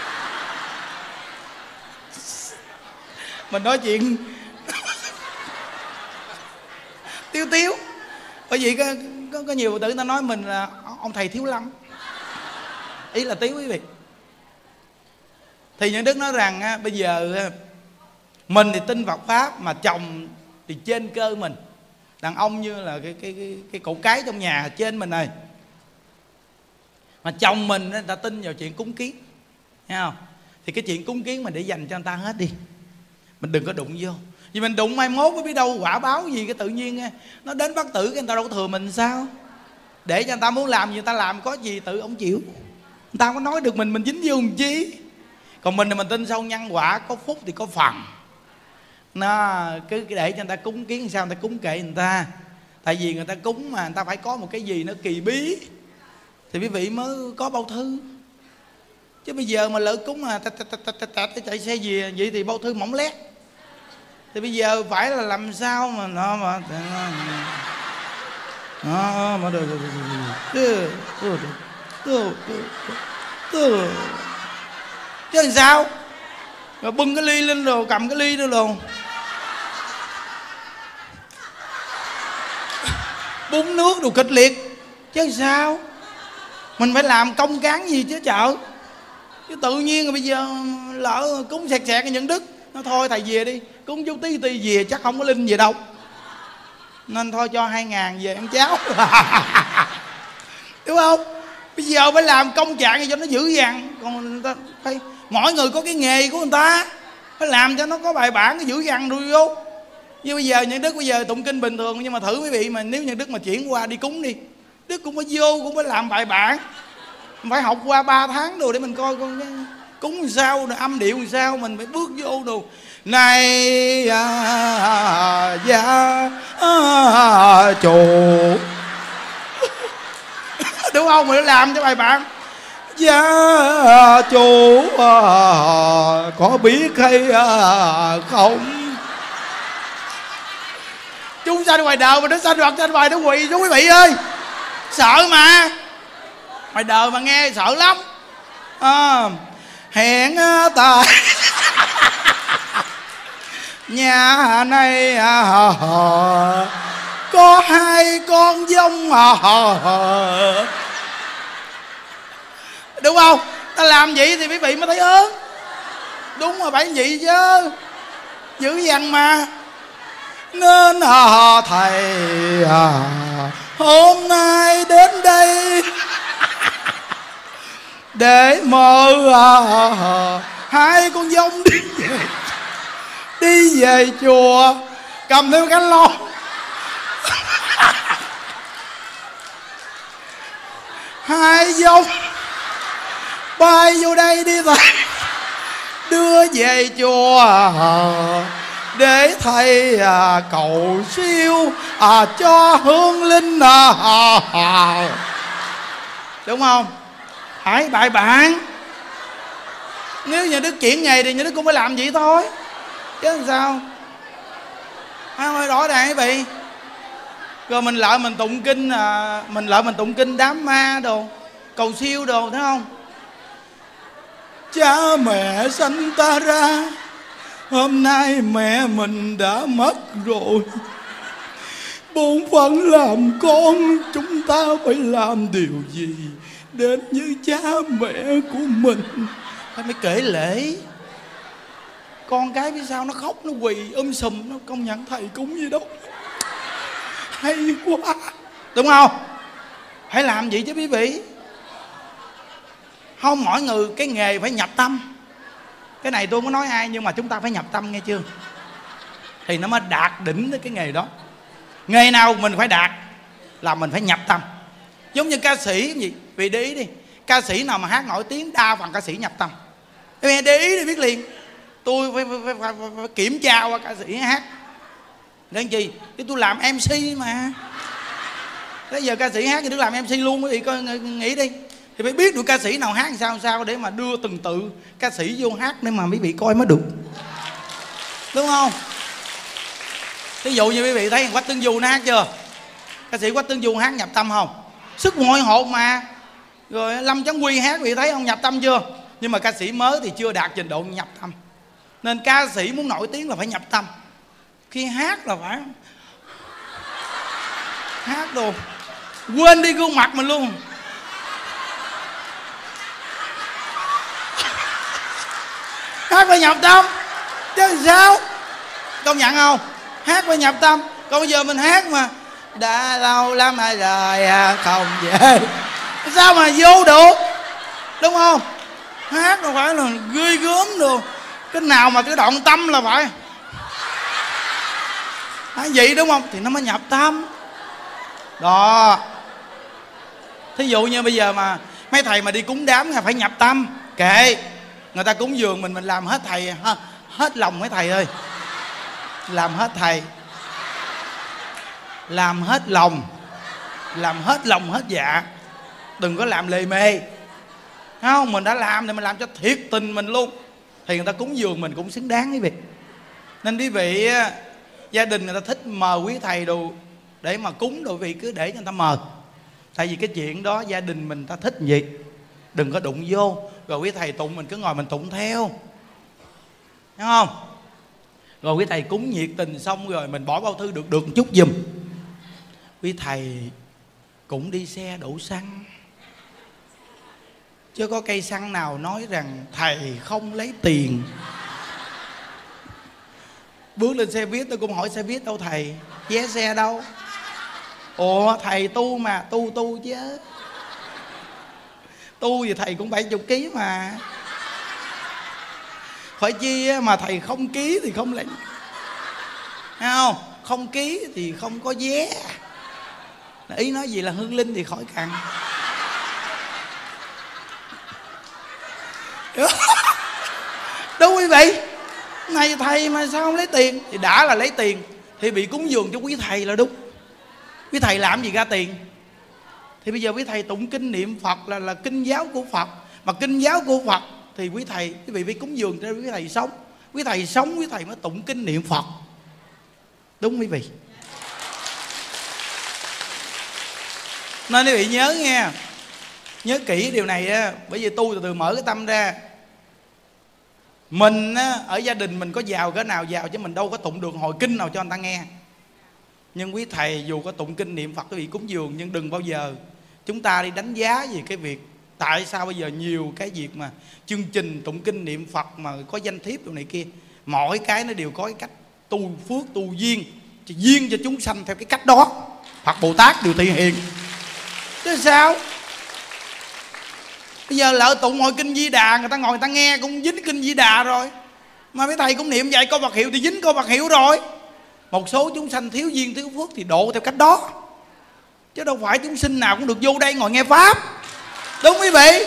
Mình nói chuyện tiếu. Bởi vì có nhiều Phật tử ta nói mình là ông thầy thiếu lâm, ý là tiếu quý vị. Thì những đức nói rằng bây giờ mình thì tin Phật pháp, mà chồng thì trên cơ mình. Đàn ông như là cái cột cái trong nhà trên mình này, mà chồng mình người ta tin vào chuyện cúng kiến, thấy không? Thì cái chuyện cúng kiến mình để dành cho người ta hết đi, mình đừng có đụng vô. Vì mình đụng mai mốt mới biết đâu quả báo gì, cái tự nhiên nó đến bắt tử, cái người ta đâu có thừa mình sao? Để cho người ta muốn làm gì người ta làm, có gì tự ông chịu. Người ta không có nói được mình dính vô làm chi. Còn mình thì mình tin sâu nhân quả, có phúc thì có phần. Nó cứ để cho người ta cúng kiến, sao người ta cúng kệ người ta. Tại vì người ta cúng mà người ta phải có một cái gì nó kỳ bí thì quý vị mới có bao thư. Chứ bây giờ mà lỡ cúng mà chạy xe về vậy thì bao thư mỏng lét. Thì bây giờ phải là làm sao mà nó mà chứ làm sao? Rồi bưng cái ly lên rồi cầm cái ly đó luôn, bún nước đồ kịch liệt chứ làm sao? Mình phải làm công cán gì chứ chợ. Chứ tự nhiên rồi bây giờ lỡ cúng sẹt những đức, nó thôi thầy về đi, cúng chút tí về chắc không có linh gì đâu, nên thôi cho 2.000 về ăn cháo. Đúng không? Bây giờ phải làm công trạng cho nó dữ dằn. Còn người ta phải, mỗi người có cái nghề của người ta, phải làm cho nó có bài bản, cái dữ dằn rồi vô. Như bây giờ những đức bây giờ tụng kinh bình thường, nhưng mà thử quý vị mà nếu những đức mà chuyển qua đi cúng đi, đức cũng phải vô, cũng phải làm bài bản, phải học qua 3 tháng rồi để mình coi con cúng sao, âm điệu làm sao, mình phải bước vô đồ này gia chủ. Đúng không? Mình phải làm cho bài bản. Gia chủ có biết hay không? Chúng sanh ngoài đời mà nó sanh hoặc sanh ngoài nó quỳ xuống quý vị ơi. Sợ mà. Ngoài đời mà nghe sợ lắm. Hẹn ta nhà này có hai con dông đúng không? Ta làm vậy thì quý vị mới thấy ớn. Đúng rồi, phải vậy chứ, dữ dằn mà. Nên thầy hôm nay đến đây để mời hai con dông đi về chùa cầm theo cánh lon. Hai dông bay vô đây đi thầy, đưa về chùa để thầy cầu siêu cho hương linh. Đúng không? Phải bài bản. Nếu nhà Đức chuyển nghề thì nhà Đức cũng phải làm vậy thôi, chứ làm sao. Phải rõ ràng quý vị. Rồi mình lợi mình tụng kinh, mình tụng kinh đám ma đồ, cầu siêu đồ, thấy không? Cha mẹ sanh ta ra, hôm nay mẹ mình đã mất rồi. Bổn phận làm con, chúng ta phải làm điều gì đến như cha mẹ của mình. Phải mới kể lễ. Con cái phía sau nó khóc, nó quỳ sùm, nó công nhận thầy cúng gì đâu. Hay quá. Đúng không? Phải làm vậy chứ quý vị. Không mỗi người cái nghề phải nhập tâm. Cái này tôi không có nói ai, nhưng mà chúng ta phải nhập tâm, nghe chưa? Thì nó mới đạt đỉnh tới cái nghề đó. Nghề nào mình phải đạt là mình phải nhập tâm. Giống như ca sĩ gì, vì để ý đi, ca sĩ nào mà hát nổi tiếng đa phần ca sĩ nhập tâm. Để ý thì biết liền. Tôi phải kiểm tra qua ca sĩ hát. Để làm gì? Chứ tôi làm MC mà. Bây giờ ca sĩ hát thì tôi làm MC luôn, quý vị coi nghĩ đi. Thì phải biết được ca sĩ nào hát sao để mà đưa từng tự ca sĩ vô hát để mà quý vị coi mới được. Đúng không? Ví dụ như quý vị thấy Quách Tương Du nó hát chưa? Ca sĩ Quách Tương Du hát nhập tâm không? Sức hội hồn mà. Rồi Lâm Chấn Quy hát quý vị thấy không, nhập tâm chưa? Nhưng mà ca sĩ mới thì chưa đạt trình độ nhập tâm. Nên ca sĩ muốn nổi tiếng là phải nhập tâm. Khi hát là phải hát đồ quên đi gương mặt mình luôn. Hát phải nhập tâm chứ sao. Công nhận không? Hát phải nhập tâm. Còn bây giờ mình hát mà đã lâu lắm rồi không về, sao mà vô được. Đúng không? Hát là phải là ghê gớm được. Cái nào mà cái đoạn tâm là phải vậy, đúng không? Thì nó mới nhập tâm đó. Thí dụ như bây giờ mà mấy thầy mà đi cúng đám là phải nhập tâm. Kệ người ta cúng dường mình làm hết thầy, hết lòng mấy thầy ơi. Làm hết thầy, làm hết lòng, làm hết lòng hết dạ. Đừng có làm lề mề. Thấy không? Mình đã làm thì mình làm cho thiệt tình mình luôn, thì người ta cúng dường mình cũng xứng đáng quý vị. Nên quý vị, gia đình người ta thích mời quý thầy đồ để mà cúng đồ, vị cứ để cho người ta mời. Tại vì cái chuyện đó gia đình mình ta thích gì, đừng có đụng vô. Rồi quý thầy tụng mình cứ ngồi mình tụng theo, thấy không? Rồi quý thầy cúng nhiệt tình xong rồi mình bỏ bao thư được một chút giùm. Quý thầy cũng đi xe đổ xăng, chứ có cây xăng nào nói rằng thầy không lấy tiền. Bước lên xe buýt tôi cũng hỏi xe buýt đâu thầy, vé xe đâu. Ủa thầy tu mà, tu chứ. Tu thì thầy cũng 70 kg mà. Phải chi mà thầy không ký thì không lấy. Thấy không? Không ký thì không có vé. Ý nói gì là hương linh thì khỏi cần. Đúng quý vị. Này thầy mà sao không lấy tiền? Thì đã là lấy tiền thì bị cúng dường cho quý thầy là đúng. Quý thầy làm gì ra tiền? Thì bây giờ quý thầy tụng kinh niệm Phật là kinh giáo của Phật. Mà kinh giáo của Phật thì quý vị phải cúng dường cho quý thầy sống. Quý thầy sống quý thầy mới tụng kinh niệm Phật. Đúng quý vị. Nên quý vị nhớ nghe, nhớ kỹ điều này á. Bởi vì tu từ từ mở cái tâm ra. Mình á, ở gia đình mình có giàu cỡ nào giàu chứ mình đâu có tụng được hồi kinh nào cho người ta nghe. Nhưng quý thầy dù có tụng kinh niệm Phật quý vị cúng dường, nhưng đừng bao giờ chúng ta đi đánh giá về cái việc tại sao bây giờ nhiều cái việc mà chương trình tụng kinh niệm Phật mà có danh thiếp đồ này kia, mỗi cái nó đều có cái cách tu phước tu duyên, duyên cho chúng sanh theo cái cách đó. Phật Bồ Tát đều thể hiện chứ sao. Bây giờ lỡ tụng hồi kinh Di Đà, người ta ngồi người ta nghe cũng dính kinh Di Đà rồi, mà mấy thầy cũng niệm dạy câu Phật hiệu thì dính câu Phật hiệu rồi. Một số chúng sanh thiếu duyên thiếu phước thì độ theo cách đó, chứ đâu phải chúng sinh nào cũng được vô đây ngồi nghe pháp. Đúng quý vị.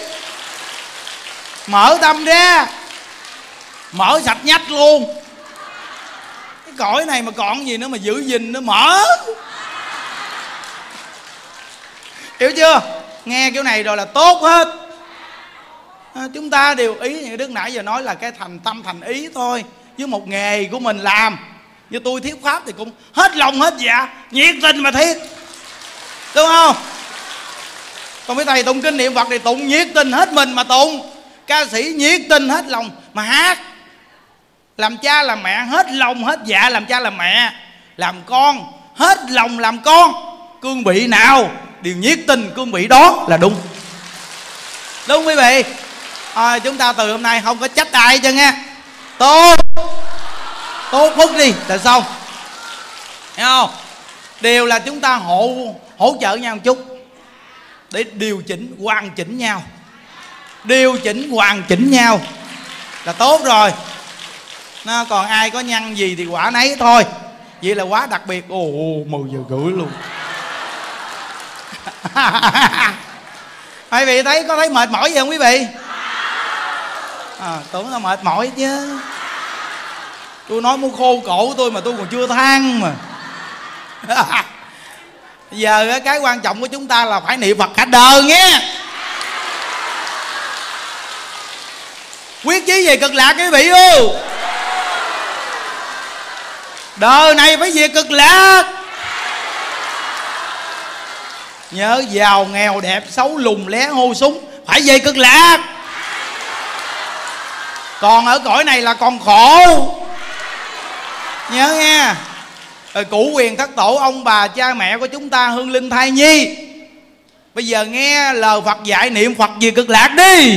Mở tâm ra, mở sạch nhách luôn. Cái cõi này mà còn gì nữa mà giữ gìn nữa, mở. Hiểu chưa? Nghe kiểu này rồi là tốt hết. Chúng ta đều ý như Đức nãy giờ nói là cái thành tâm thành ý thôi. Với một nghề của mình làm, như tôi thuyết pháp thì cũng hết lòng hết dạ, nhiệt tình mà thuyết, đúng không? Còn mấy thầy tụng kinh niệm Phật thì tụng nhiệt tình hết mình mà tụng. Ca sĩ nhiệt tình hết lòng mà hát. Làm cha làm mẹ hết lòng hết dạ làm cha làm mẹ. Làm con hết lòng làm con. Cương vị nào đều nhiệt tình cương vị đó là đúng. Đúng quý vị. Chúng ta từ hôm nay không có trách ai cho nghe. Tốt phúc đi là xong. Hiểu không? Đều là chúng ta hỗ trợ nhau một chút để điều chỉnh hoàn chỉnh nhau. Điều chỉnh hoàn chỉnh nhau là tốt rồi. Còn ai có nhăn gì thì quả nấy thôi. Vậy là quá đặc biệt. 10 giờ rưỡi luôn. Quý vị có thấy mệt mỏi gì không quý vị? Tưởng là mệt mỏi chứ. Tôi nói muốn khô cổ tôi mà tôi còn chưa than mà. Giờ cái quan trọng của chúng ta là phải niệm Phật cả đời nghe. Quyết chí về cực lạc quý vị ơi. Đời này phải về cực lạc. Nhớ giàu nghèo đẹp xấu lùn lé hô súng phải về cực lạc. Còn ở cõi này là còn khổ. Nhớ nghe. Rồi cửu quyền thất tổ, ông bà cha mẹ của chúng ta, hương linh thai nhi, bây giờ nghe lời Phật dạy niệm Phật về cực lạc đi.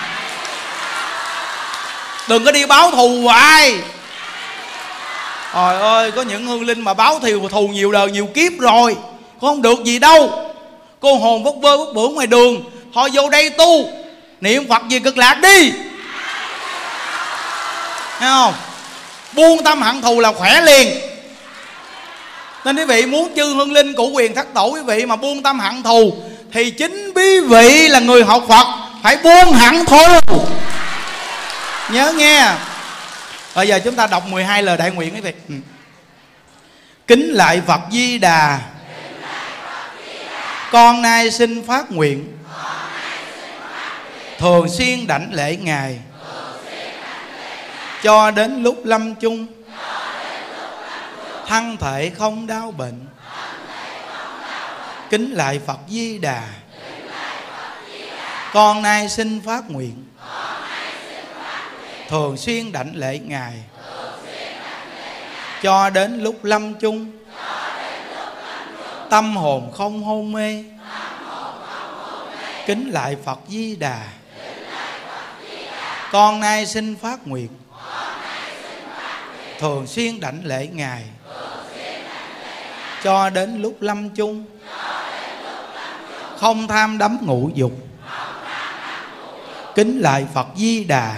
Đừng có đi báo thù hoài. Trời ơi, có những hương linh mà báo thù nhiều đời nhiều kiếp rồi, không được gì đâu. Cô hồn vất vơ vất vưởng ngoài đường, thôi vô đây tu niệm Phật về cực lạc đi. Thấy không? Buông tâm hận thù là khỏe liền. Nên quý vị muốn chư hương linh cửu quyền thất tổ quý vị mà buông tâm hận thù, thì chính quý vị là người học Phật phải buông hận thù. Nhớ nghe. Bây giờ chúng ta đọc 12 lời đại nguyện quý vị. Kính lại Phật Di Đà, con nay xin phát nguyện thường xuyên đảnh lễ Ngài cho đến lúc lâm chung, thân thể không đau bệnh. Kính lại Phật Di Đà, con nay xin phát nguyện thường xuyên đảnh lễ Ngài cho đến lúc lâm chung, tâm hồn không hôn mê. Kính lại Phật Di Đà, con nay xin phát nguyện thường xuyên đảnh lễ Ngài cho đến lúc lâm chung, không tham đắm ngũ dục. Kính lại Phật Di Đà,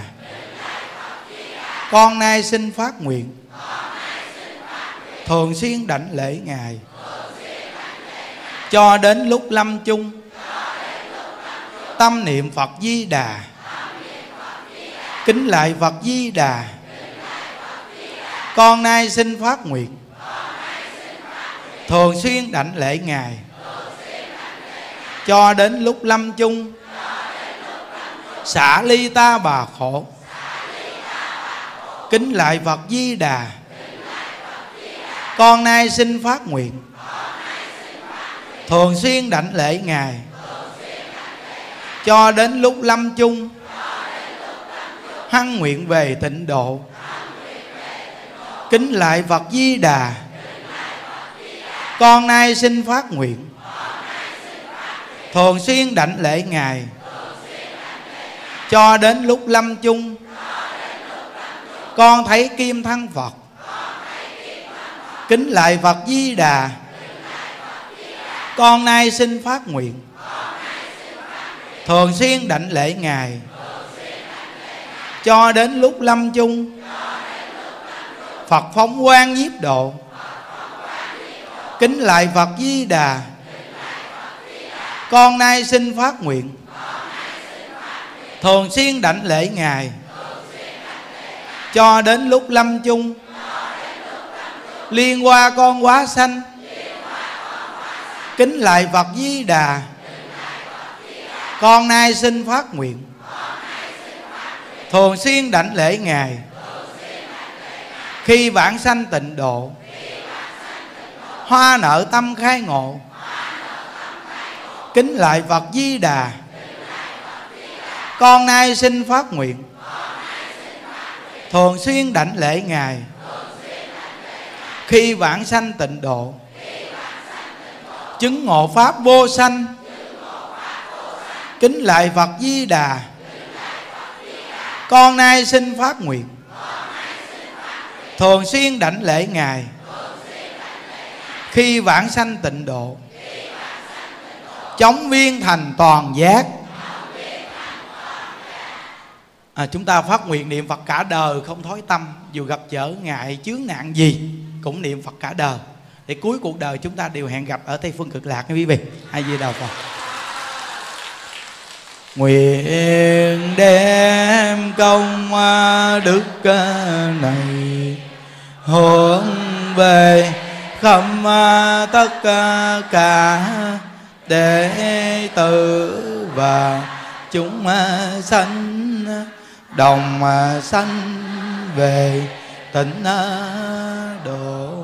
con nay xin phát nguyện thường xuyên đảnh lễ Ngài cho đến lúc lâm chung, tâm niệm Phật Di Đà. Kính lại Phật Di Đà, con nay xin phát nguyện thường xuyên đảnh lễ Ngài cho đến lúc lâm chung, xả ly ta bà khổ. Kính lại Phật Di Đà, con nay xin phát nguyện thường xuyên đảnh lễ Ngài cho đến lúc lâm chung, hăng nguyện về tịnh độ. Kính lại Phật Di Đà. Con nay xin phát nguyện thường xuyên đảnh lễ Ngài cho đến lúc lâm chung. Con thấy kim thân Phật. Kính lại Phật Di Đà. Con nay xin phát nguyện thường xuyên đảnh lễ Ngài cho đến lúc lâm chung. Phật phóng quang nhiếp độ. Kính lại Phật Di Đà. Con nay xin phát nguyện thường xuyên đảnh lễ Ngài cho đến lúc lâm chung. Liên hoa con quá sanh. Kính lại Phật Di Đà. Con nay xin phát nguyện thường xuyên đảnh lễ Ngài khi vãng sanh tịnh độ. Hoa nợ tâm khai ngộ. Kính lại Phật Di Đà. Con nay xin phát nguyện thường xuyên đảnh lễ Ngài khi vãng sanh tịnh độ. Chứng ngộ pháp vô sanh. Kính lại Phật Di Đà. Con nay xin phát nguyện thường xuyên đảnh lễ Ngài khi vãng sanh tịnh độ. Chóng viên thành toàn giác. Chúng ta phát nguyện niệm Phật cả đời không thối tâm. Dù gặp trở ngại chướng nạn gì cũng niệm Phật cả đời, để cuối cuộc đời chúng ta đều hẹn gặp ở Tây Phương Cực Lạc nha quý vị. A Di Đà Phật. Nguyện đem công đức này hướng về khắp tất cả đệ tử và chúng sanh, đồng sanh về tịnh độ.